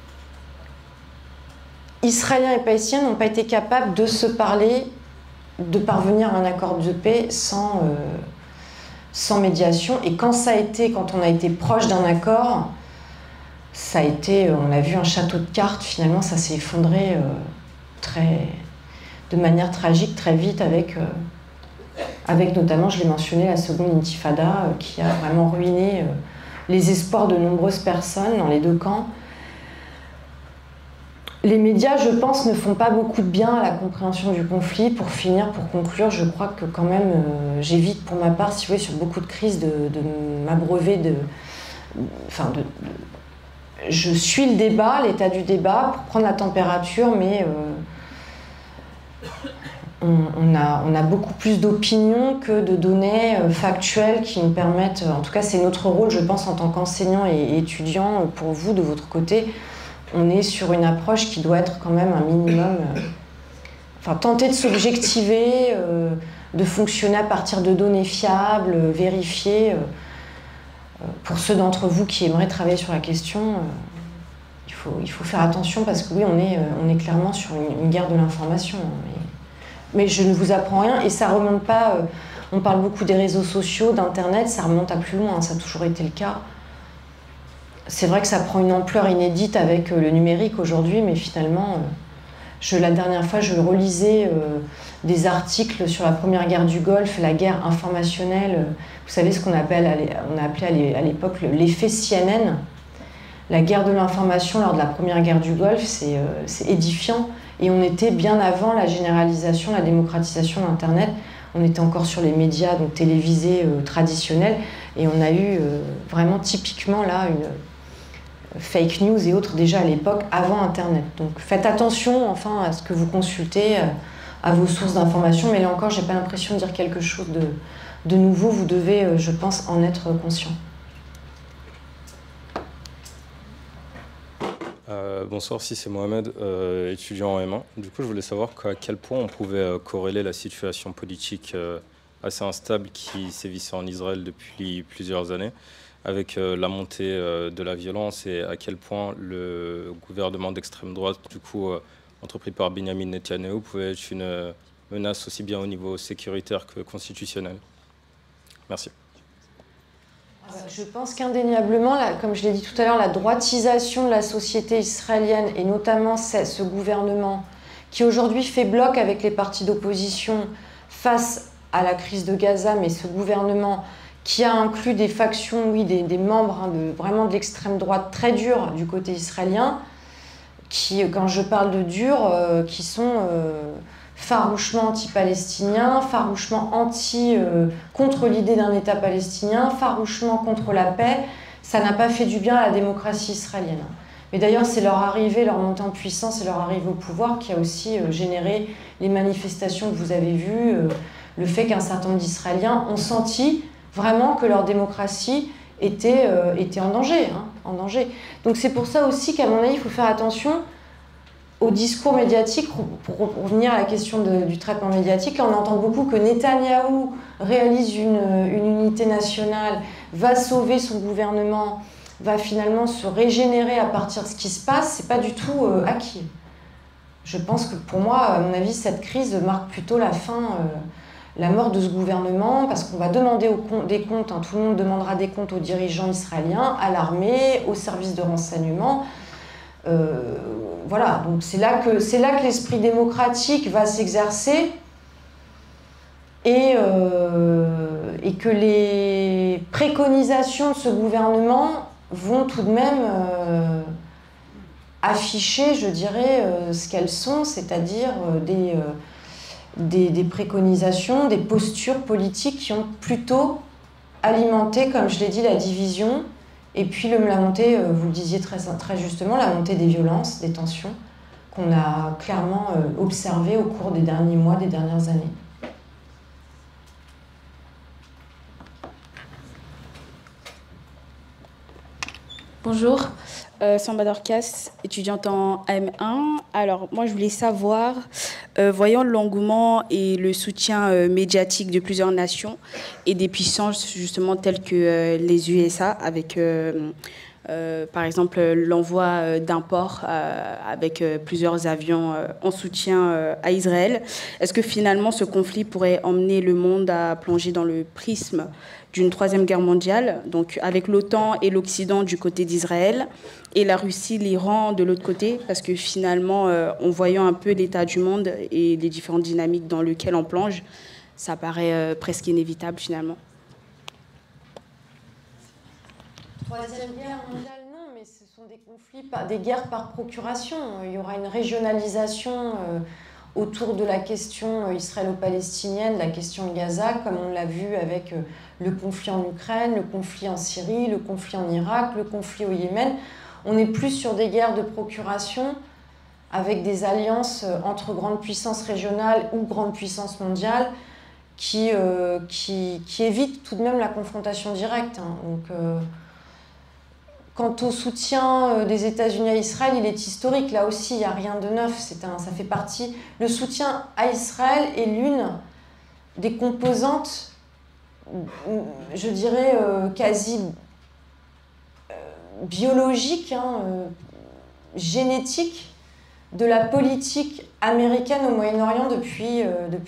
Israéliens et Palestiniens n'ont pas été capables de se parler, de parvenir à un accord de paix sans médiation. Et quand on a été proche d'un accord, ça a été, on a vu un château de cartes, finalement ça s'est effondré de manière tragique très vite avec notamment, je l'ai mentionné, la seconde intifada qui a vraiment ruiné les espoirs de nombreuses personnes dans les deux camps. Les médias, je pense, ne font pas beaucoup de bien à la compréhension du conflit. Pour finir, pour conclure, je crois que quand même, j'évite pour ma part, si vous voulez, sur beaucoup de crises, de m'abreuver de... Je suis le débat, l'état du débat, pour prendre la température, mais on a beaucoup plus d'opinions que de données factuelles qui nous permettent... En tout cas, c'est notre rôle, je pense, en tant qu'enseignant et étudiant, pour vous, de votre côté. On est sur une approche qui doit être quand même un minimum... tenter de s'objectiver, de fonctionner à partir de données fiables, vérifiées. Pour ceux d'entre vous qui aimeraient travailler sur la question, il faut faire attention parce que oui, on est clairement sur une guerre de l'information. Mais je ne vous apprends rien et ça remonte pas... on parle beaucoup des réseaux sociaux, d'Internet, ça remonte à plus loin, ça a toujours été le cas. C'est vrai que ça prend une ampleur inédite avec le numérique aujourd'hui, mais finalement, la dernière fois, je relisais des articles sur la première guerre du Golfe, la guerre informationnelle. Vous savez ce qu'on a appelé à l'époque l'effet CNN. La guerre de l'information lors de la première guerre du Golfe, c'est édifiant. Et on était bien avant la généralisation, la démocratisation d'Internet. On était encore sur les médias donc télévisés traditionnels. Et on a eu vraiment typiquement là une... fake news et autres déjà à l'époque, avant Internet. Donc faites attention enfin à ce que vous consultez, à vos sources d'information, mais là encore, j'ai pas l'impression de dire quelque chose de nouveau. Vous devez, je pense, en être conscient. Bonsoir, si c'est Mohamed, étudiant en M1. Du coup, je voulais savoir à quel point on pouvait corréler la situation politique assez instable qui sévissait en Israël depuis plusieurs années avec la montée de la violence et à quel point le gouvernement d'extrême droite, du coup, entrepris par Benjamin Netanyahu, pouvait être une menace aussi bien au niveau sécuritaire que constitutionnel. Merci. Je pense qu'indéniablement, comme je l'ai dit tout à l'heure, la droitisation de la société israélienne et notamment ce gouvernement qui aujourd'hui fait bloc avec les partis d'opposition face à la crise de Gaza, mais ce gouvernement qui a inclus des factions, oui, des membres vraiment de l'extrême droite très durs du côté israélien, qui, quand je parle de durs, qui sont farouchement anti-palestiniens, farouchement contre l'idée d'un État palestinien, farouchement contre la paix. Ça n'a pas fait du bien à la démocratie israélienne. Mais d'ailleurs, c'est leur arrivée, leur montée en puissance et leur arrivée au pouvoir qui a aussi généré les manifestations que vous avez vues, le fait qu'un certain nombre d'Israéliens ont senti vraiment que leur démocratie était en danger, en danger. Donc c'est pour ça aussi qu'à mon avis, il faut faire attention au discours médiatique. Pour revenir à la question du traitement médiatique, là on entend beaucoup que Netanyahou réalise une unité nationale, va sauver son gouvernement, va finalement se régénérer à partir de ce qui se passe. C'est pas du tout acquis. Je pense que pour moi, à mon avis, cette crise marque plutôt la fin... la mort de ce gouvernement, parce qu'on va demander des comptes, tout le monde demandera des comptes aux dirigeants israéliens, à l'armée, aux services de renseignement. Voilà, donc c'est là que l'esprit démocratique va s'exercer et que les préconisations de ce gouvernement vont tout de même afficher, je dirais, ce qu'elles sont, c'est-à-dire des préconisations, des postures politiques qui ont plutôt alimenté, comme je l'ai dit, la division et puis la montée, vous le disiez très justement, la montée des violences, des tensions qu'on a clairement observées au cours des derniers mois, des dernières années. Bonjour. Samba Dorcas, étudiante en M1. Alors, moi, je voulais savoir, voyant l'engouement et le soutien médiatique de plusieurs nations et des puissances, justement, telles que les USA, avec, par exemple, l'envoi d'un port avec plusieurs avions en soutien à Israël, est-ce que finalement, ce conflit pourrait emmener le monde à plonger dans le prisme d'une troisième guerre mondiale, donc avec l'OTAN et l'Occident du côté d'Israël, et la Russie, l'Iran de l'autre côté, parce que finalement, en voyant un peu l'état du monde et les différentes dynamiques dans lesquelles on plonge, ça paraît presque inévitable finalement. Troisième guerre mondiale, non, mais ce sont des conflits, des guerres par procuration. Il y aura une régionalisation autour de la question israélo-palestinienne, la question de Gaza, comme on l'a vu avec le conflit en Ukraine, le conflit en Syrie, le conflit en Irak, le conflit au Yémen. On est plus sur des guerres de procuration avec des alliances entre grandes puissances régionales ou grandes puissances mondiales qui évitent tout de même la confrontation directe. Hein. Donc, quant au soutien des États-Unis à Israël, il est historique. Là aussi, il n'y a rien de neuf. Ça fait partie. Le soutien à Israël est l'une des composantes, je dirais, quasi biologiques, génétiques, de la politique américaine au Moyen-Orient depuis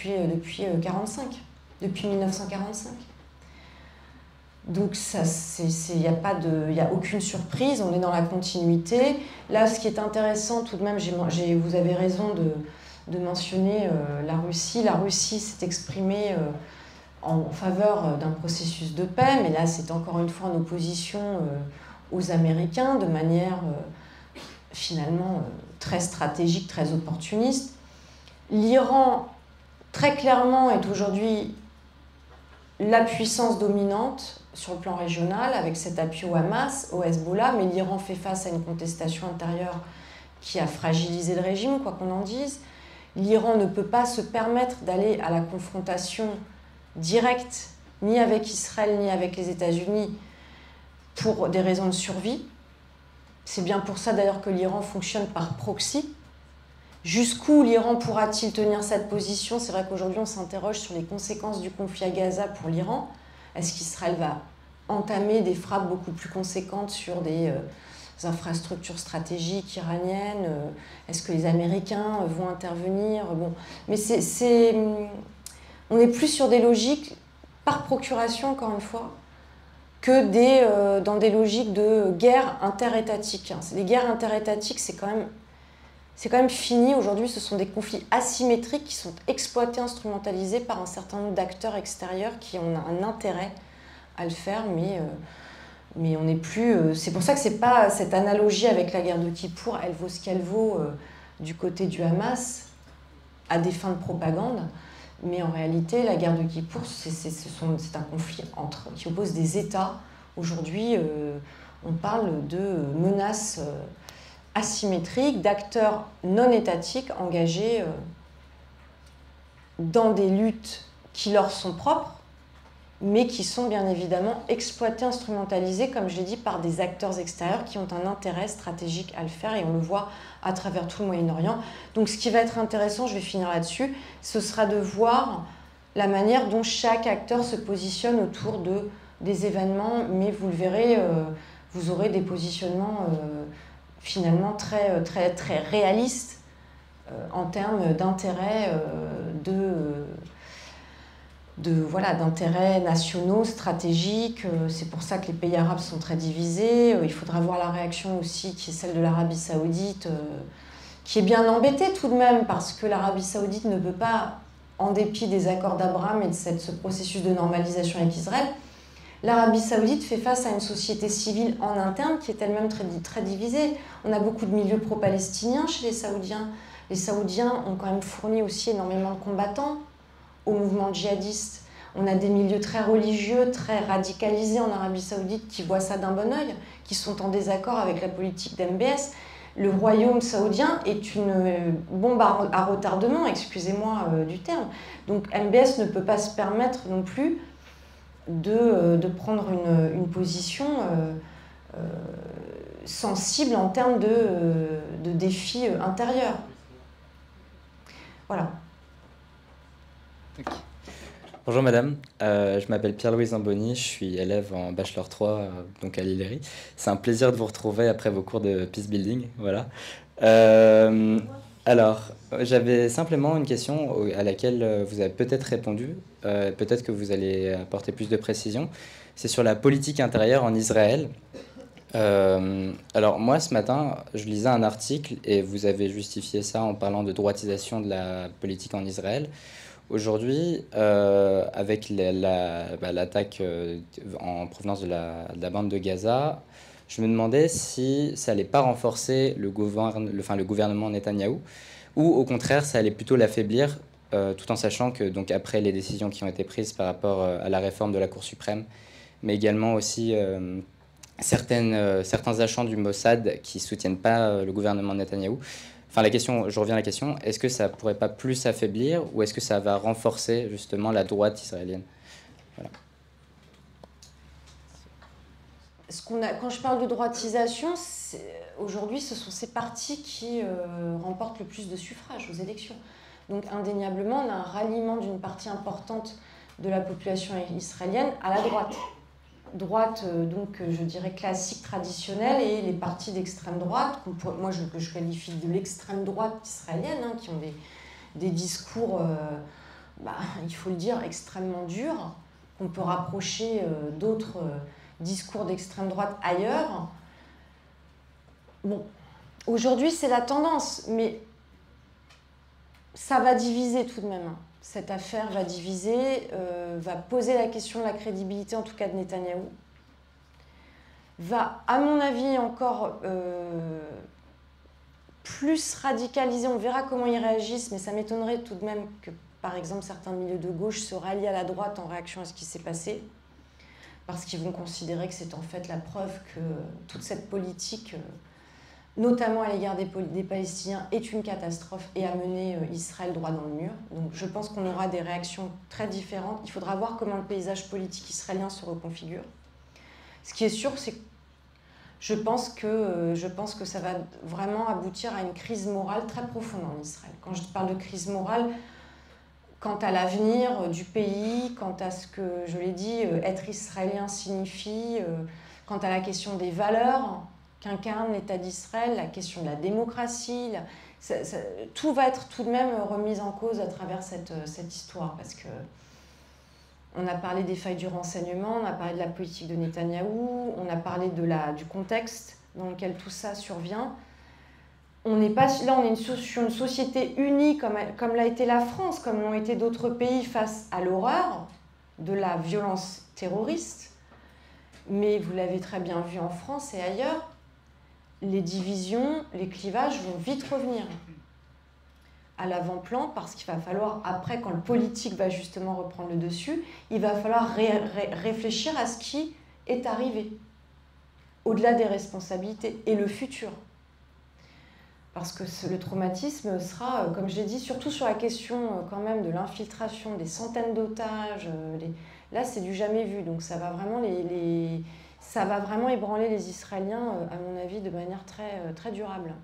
1945. Donc il n'y a aucune surprise, on est dans la continuité. Là, ce qui est intéressant tout de même, vous avez raison de mentionner la Russie. La Russie s'est exprimée en faveur d'un processus de paix, mais là, c'est encore une fois en opposition aux Américains, de manière finalement très stratégique, très opportuniste. L'Iran, très clairement, est aujourd'hui la puissance dominante sur le plan régional, avec cet appui au Hamas, au Hezbollah, mais l'Iran fait face à une contestation intérieure qui a fragilisé le régime, quoi qu'on en dise. L'Iran ne peut pas se permettre d'aller à la confrontation directe, ni avec Israël, ni avec les États-Unis, pour des raisons de survie. C'est bien pour ça d'ailleurs que l'Iran fonctionne par proxy. Jusqu'où l'Iran pourra-t-il tenir cette position? C'est vrai qu'aujourd'hui on s'interroge sur les conséquences du conflit à Gaza pour l'Iran. Est-ce qu'Israël va entamer des frappes beaucoup plus conséquentes sur des infrastructures stratégiques iraniennes? Est-ce que les Américains vont intervenir? Bon. Mais on est plus sur des logiques par procuration, encore une fois, que dans des logiques de guerre interétatique. Les guerres interétatiques, c'est quand même fini. Aujourd'hui, ce sont des conflits asymétriques qui sont exploités, instrumentalisés par un certain nombre d'acteurs extérieurs qui ont un intérêt à le faire, mais on n'est plus... c'est pour ça que c'est pas cette analogie avec la guerre de Kippour, elle vaut ce qu'elle vaut du côté du Hamas, à des fins de propagande. Mais en réalité, la guerre de Kippour, c'est un conflit qui oppose des États. Aujourd'hui, on parle de menaces asymétriques, d'acteurs non étatiques engagés dans des luttes qui leur sont propres, mais qui sont bien évidemment exploités, instrumentalisés, comme je l'ai dit, par des acteurs extérieurs qui ont un intérêt stratégique à le faire, et on le voit à travers tout le Moyen-Orient. Donc ce qui va être intéressant, je vais finir là-dessus, ce sera de voir la manière dont chaque acteur se positionne autour des événements, mais vous le verrez, vous aurez des positionnements finalement très, très, très réalistes en termes d'intérêts d'intérêts nationaux, stratégiques. C'est pour ça que les pays arabes sont très divisés. Il faudra voir la réaction aussi, qui est celle de l'Arabie saoudite, qui est bien embêtée tout de même, parce que l'Arabie saoudite ne peut pas, en dépit des accords d'Abraham et de ce processus de normalisation avec Israël, l'Arabie saoudite fait face à une société civile en interne qui est elle-même très, très divisée. On a beaucoup de milieux pro-palestiniens chez les Saoudiens. Les Saoudiens ont quand même fourni aussi énormément de combattants au mouvement djihadiste. On a des milieux très religieux, très radicalisés en Arabie saoudite qui voient ça d'un bon œil, qui sont en désaccord avec la politique d'MBS. Le royaume saoudien est une bombe à retardement, excusez-moi du terme. Donc MBS ne peut pas se permettre non plus de prendre une position sensible en termes de défis intérieurs. Voilà. Okay. Bonjour madame, je m'appelle Pierre-Louis Zamboni, je suis élève en Bachelor 3 donc à l'Illery. C'est un plaisir de vous retrouver après vos cours de peace building. Voilà. Alors, j'avais simplement une question à laquelle vous avez peut-être répondu, peut-être que vous allez apporter plus de précision. C'est sur la politique intérieure en Israël. Alors moi, ce matin, je lisais un article et vous avez justifié ça en parlant de droitisation de la politique en Israël, Aujourd'hui, avec l'attaque en provenance de la bande de Gaza, je me demandais si ça n'allait pas renforcer le gouvernement Netanyahou, ou au contraire, ça allait plutôt l'affaiblir, tout en sachant que donc, après les décisions qui ont été prises par rapport à la réforme de la Cour suprême, mais également aussi certains agents du Mossad qui ne soutiennent pas le gouvernement Netanyahou. Enfin, je reviens à la question, est-ce que ça ne pourrait pas plus affaiblir ou est-ce que ça va renforcer justement la droite israélienne? Voilà. Quand je parle de droitisation, aujourd'hui, ce sont ces partis qui remportent le plus de suffrages aux élections. Donc indéniablement, on a un ralliement d'une partie importante de la population israélienne à la droite. Droite, donc je dirais classique, traditionnelle, et les partis d'extrême droite, que je qualifie de l'extrême droite israélienne, qui ont des discours, il faut le dire, extrêmement durs, qu'on peut rapprocher d'autres discours d'extrême droite ailleurs. Bon, aujourd'hui c'est la tendance, mais ça va diviser tout de même. Cette affaire va diviser, va poser la question de la crédibilité, en tout cas de Netanyahou. Va, à mon avis, encore plus radicaliser. On verra comment ils réagissent, mais ça m'étonnerait tout de même que, par exemple, certains milieux de gauche se rallient à la droite en réaction à ce qui s'est passé, parce qu'ils vont considérer que c'est en fait la preuve que toute cette politique, notamment à l'égard des Palestiniens, est une catastrophe et a mené Israël droit dans le mur. Donc je pense qu'on aura des réactions très différentes. Il faudra voir comment le paysage politique israélien se reconfigure. Ce qui est sûr, c'est que je pense que ça va vraiment aboutir à une crise morale très profonde en Israël. Quand je parle de crise morale, quant à l'avenir du pays, quant à ce que, je l'ai dit, être israélien signifie, quant à la question des valeurs qu'incarne l'État d'Israël, la question de la démocratie, tout va être tout de même remis en cause à travers cette histoire, parce que on a parlé des failles du renseignement, on a parlé de la politique de Netanyahou, on a parlé du contexte dans lequel tout ça survient. On n'est pas là, on est sur une société unie comme l'a été la France, comme l'ont été d'autres pays face à l'horreur de la violence terroriste. Mais vous l'avez très bien vu en France et ailleurs, les divisions, les clivages vont vite revenir à l'avant-plan, parce qu'il va falloir, après, quand le politique va justement reprendre le dessus, il va falloir réfléchir à ce qui est arrivé, au-delà des responsabilités, et le futur. Parce que le traumatisme sera, comme je l'ai dit, surtout sur la question quand même de l'infiltration, des centaines d'otages. Là, c'est du jamais vu. Donc ça va vraiment, ça va vraiment ébranler les Israéliens, à mon avis, de manière très, très durable.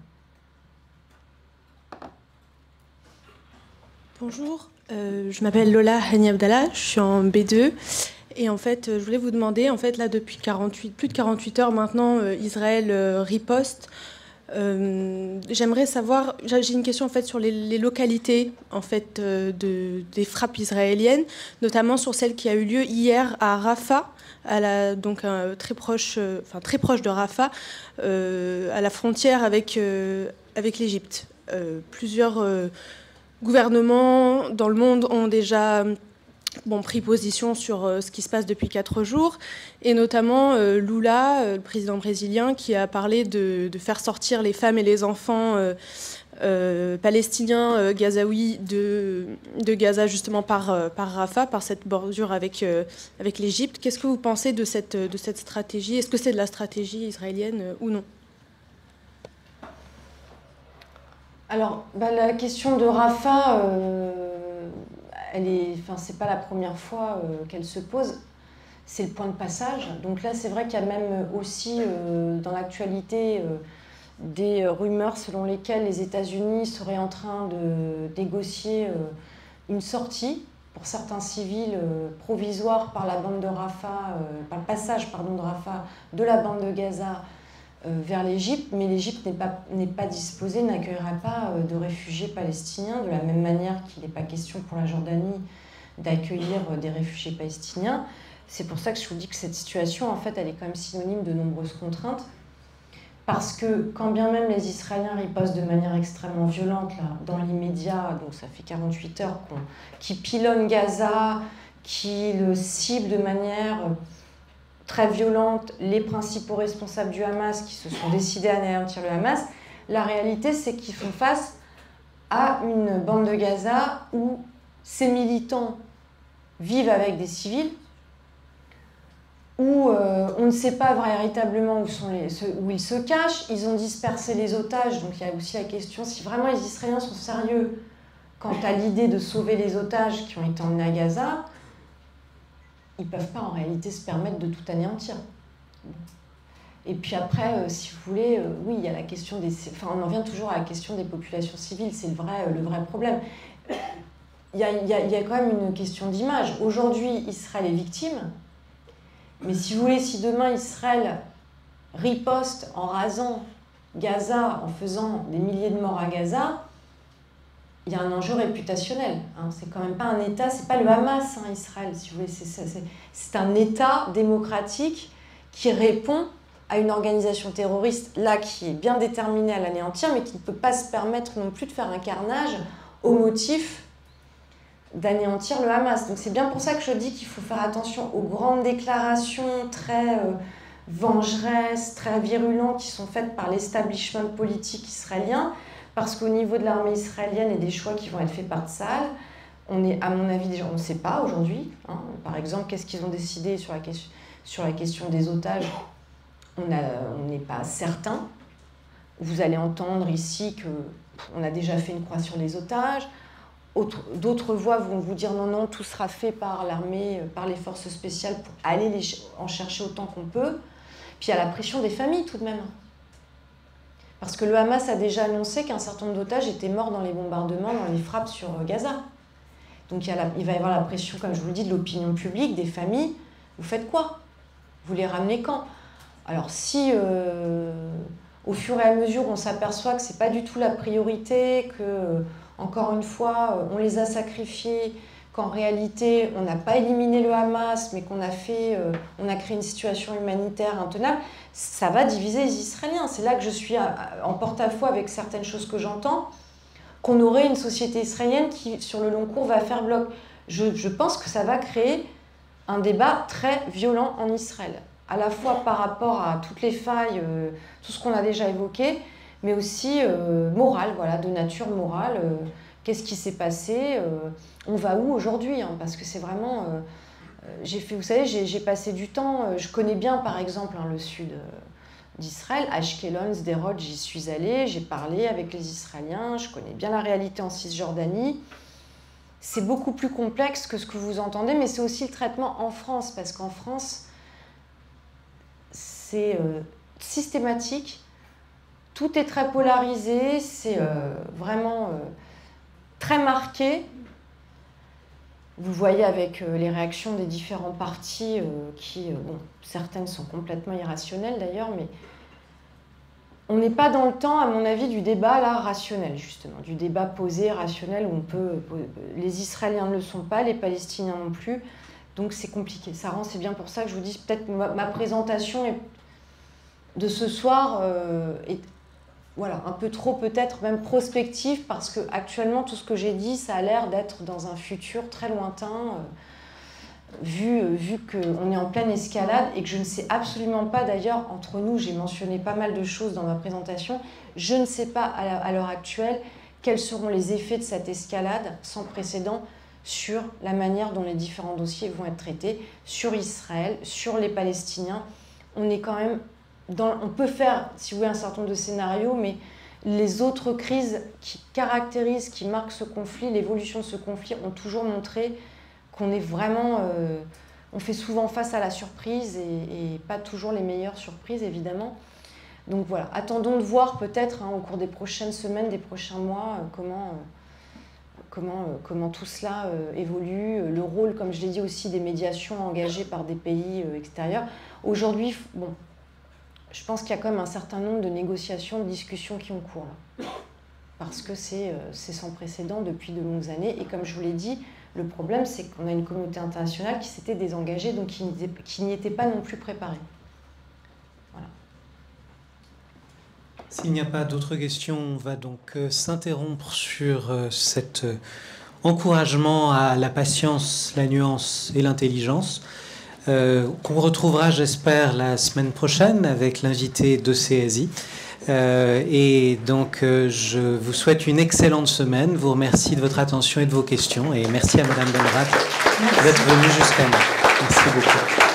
Bonjour, je m'appelle Lola Hani Abdallah, je suis en B2. Et en fait, je voulais vous demander, en fait, là, depuis plus de 48 heures maintenant, Israël riposte. J'aimerais savoir, j'ai une question en fait sur les localités en fait des frappes israéliennes, notamment sur celle qui a eu lieu hier à Rafah, donc très proche de Rafah, à la frontière avec l'Égypte. Plusieurs gouvernements dans le monde ont déjà pris position sur ce qui se passe depuis 4 jours, et notamment Lula, le président brésilien, qui a parlé de faire sortir les femmes et les enfants palestiniens gazaouis de Gaza, justement par Rafah, par cette bordure avec l'Égypte. Qu'est-ce que vous pensez de cette stratégie? Est-ce que c'est de la stratégie israélienne ou non? Alors, la question de Rafah, c'est pas la première fois qu'elle se pose. C'est le point de passage. Donc là, c'est vrai qu'il y a même aussi dans l'actualité des rumeurs selon lesquelles les États-Unis seraient en train de négocier une sortie pour certains civils provisoire par la bande de Rafah, par le passage de Rafah de la bande de Gaza vers l'Égypte, mais l'Égypte n'est pas disposée, n'accueillera pas de réfugiés palestiniens, de la même manière qu'il n'est pas question pour la Jordanie d'accueillir des réfugiés palestiniens. C'est pour ça que je vous dis que cette situation, en fait, elle est quand même synonyme de nombreuses contraintes. parce que quand bien même les Israéliens ripostent de manière extrêmement violente, là, dans l'immédiat, donc ça fait 48 heures, qui pilonnent Gaza, qui le ciblent de manière très violente les principaux responsables du Hamas qui se sont décidés à anéantir le Hamas, la réalité c'est qu'ils font face à une bande de Gaza où ces militants vivent avec des civils, où on ne sait pas véritablement où ils se cachent, ils ont dispersé les otages, donc il y a aussi la question si vraiment les Israéliens sont sérieux quant à l'idée de sauver les otages qui ont été emmenés à Gaza, ils ne peuvent pas en réalité se permettre de tout anéantir. Et puis après, si vous voulez, oui, il y a la question des... Enfin, on en vient toujours à la question des populations civiles, c'est le vrai problème. Il y a quand même une question d'image. Aujourd'hui, Israël est victime, mais si vous voulez, si demain Israël riposte en rasant Gaza, en faisant des milliers de morts à Gaza, il y a un enjeu réputationnel. Hein. C'est quand même pas un État, c'est pas le Hamas, hein, Israël, si vous voulez. C'est un État démocratique qui répond à une organisation terroriste, là, qui est bien déterminée à l'anéantir, mais qui ne peut pas se permettre non plus de faire un carnage au motif d'anéantir le Hamas. Donc c'est bien pour ça que je dis qu'il faut faire attention aux grandes déclarations très vengeresses, très virulentes qui sont faites par l'establishment politique israélien, parce qu'au niveau de l'armée israélienne et des choix qui vont être faits par Tsahal, on est, à mon avis, déjà, on ne sait pas aujourd'hui. Hein. Par exemple, qu'est-ce qu'ils ont décidé sur la question des otages? On n'est pas certain. Vous allez entendre ici qu'on a déjà fait une croix sur les otages. D'autres voix vont vous dire non, tout sera fait par l'armée, par les forces spéciales pour aller en chercher autant qu'on peut. Puis il y a la pression des familles tout de même. Parce que le Hamas a déjà annoncé qu'un certain nombre d'otages étaient morts dans les bombardements, dans les frappes sur Gaza. Donc il va y avoir la pression, comme je vous le dis, de l'opinion publique, des familles. Vous faites quoi? Vous les ramenez quand? Alors si, au fur et à mesure, on s'aperçoit que ce n'est pas du tout la priorité, que, encore une fois, on les a sacrifiés, qu'en réalité, on n'a pas éliminé le Hamas, mais qu'on a créé une situation humanitaire intenable, ça va diviser les Israéliens. C'est là que je suis en porte-à-faux avec certaines choses que j'entends, qu'on aurait une société israélienne qui, sur le long cours, va faire bloc. Je pense que ça va créer un débat très violent en Israël, à la fois par rapport à toutes les failles, tout ce qu'on a déjà évoqué, mais aussi morale, voilà, de nature morale. Qu'est-ce qui s'est passé? On va où aujourd'hui, hein? Parce que c'est vraiment... vous savez, j'ai passé du temps, je connais bien par exemple le sud d'Israël, Ashkelon, Sderot, j'y suis allée, j'ai parlé avec les Israéliens, je connais bien la réalité en Cisjordanie. C'est beaucoup plus complexe que ce que vous entendez, mais c'est aussi le traitement en France, parce qu'en France, c'est systématique, tout est très polarisé, c'est vraiment très marqué. Vous voyez avec les réactions des différents partis qui, certaines sont complètement irrationnelles d'ailleurs, mais on n'est pas dans le temps, à mon avis, du débat là rationnel, justement, du débat posé, rationnel, où les Israéliens ne le sont pas, les Palestiniens non plus, donc c'est compliqué. C'est bien pour ça que je vous dis, peut-être ma présentation de ce soir est voilà, un peu trop peut-être même prospective, parce que actuellement tout ce que j'ai dit, ça a l'air d'être dans un futur très lointain, vu qu'on est en pleine escalade et que je ne sais absolument pas, d'ailleurs, entre nous, j'ai mentionné pas mal de choses dans ma présentation, je ne sais pas à l'heure actuelle quels seront les effets de cette escalade sans précédent sur la manière dont les différents dossiers vont être traités, sur Israël, sur les Palestiniens. On est quand même... on peut faire, si vous voulez, un certain nombre de scénarios, mais les autres crises qui caractérisent, qui marquent ce conflit, l'évolution de ce conflit, ont toujours montré qu'on est vraiment... on fait souvent face à la surprise et pas toujours les meilleures surprises, évidemment. Donc voilà, attendons de voir peut-être au cours des prochaines semaines, des prochains mois, comment tout cela évolue, le rôle, comme je l'ai dit aussi, des médiations engagées par des pays extérieurs. Aujourd'hui, bon... Je pense qu'il y a quand même un certain nombre de négociations, de discussions qui ont cours là. Parce que c'est sans précédent depuis de longues années. Et comme je vous l'ai dit, le problème, c'est qu'on a une communauté internationale qui s'était désengagée, donc qui n'y était pas non plus préparée. Voilà. S'il n'y a pas d'autres questions, on va donc s'interrompre sur cet encouragement à la patience, la nuance et l'intelligence, qu'on retrouvera, j'espère, la semaine prochaine avec l'invité de CSI. Et donc, je vous souhaite une excellente semaine. Vous remercie de votre attention et de vos questions. Et merci à Madame Benrat d'être venue jusqu'à nous. Merci beaucoup.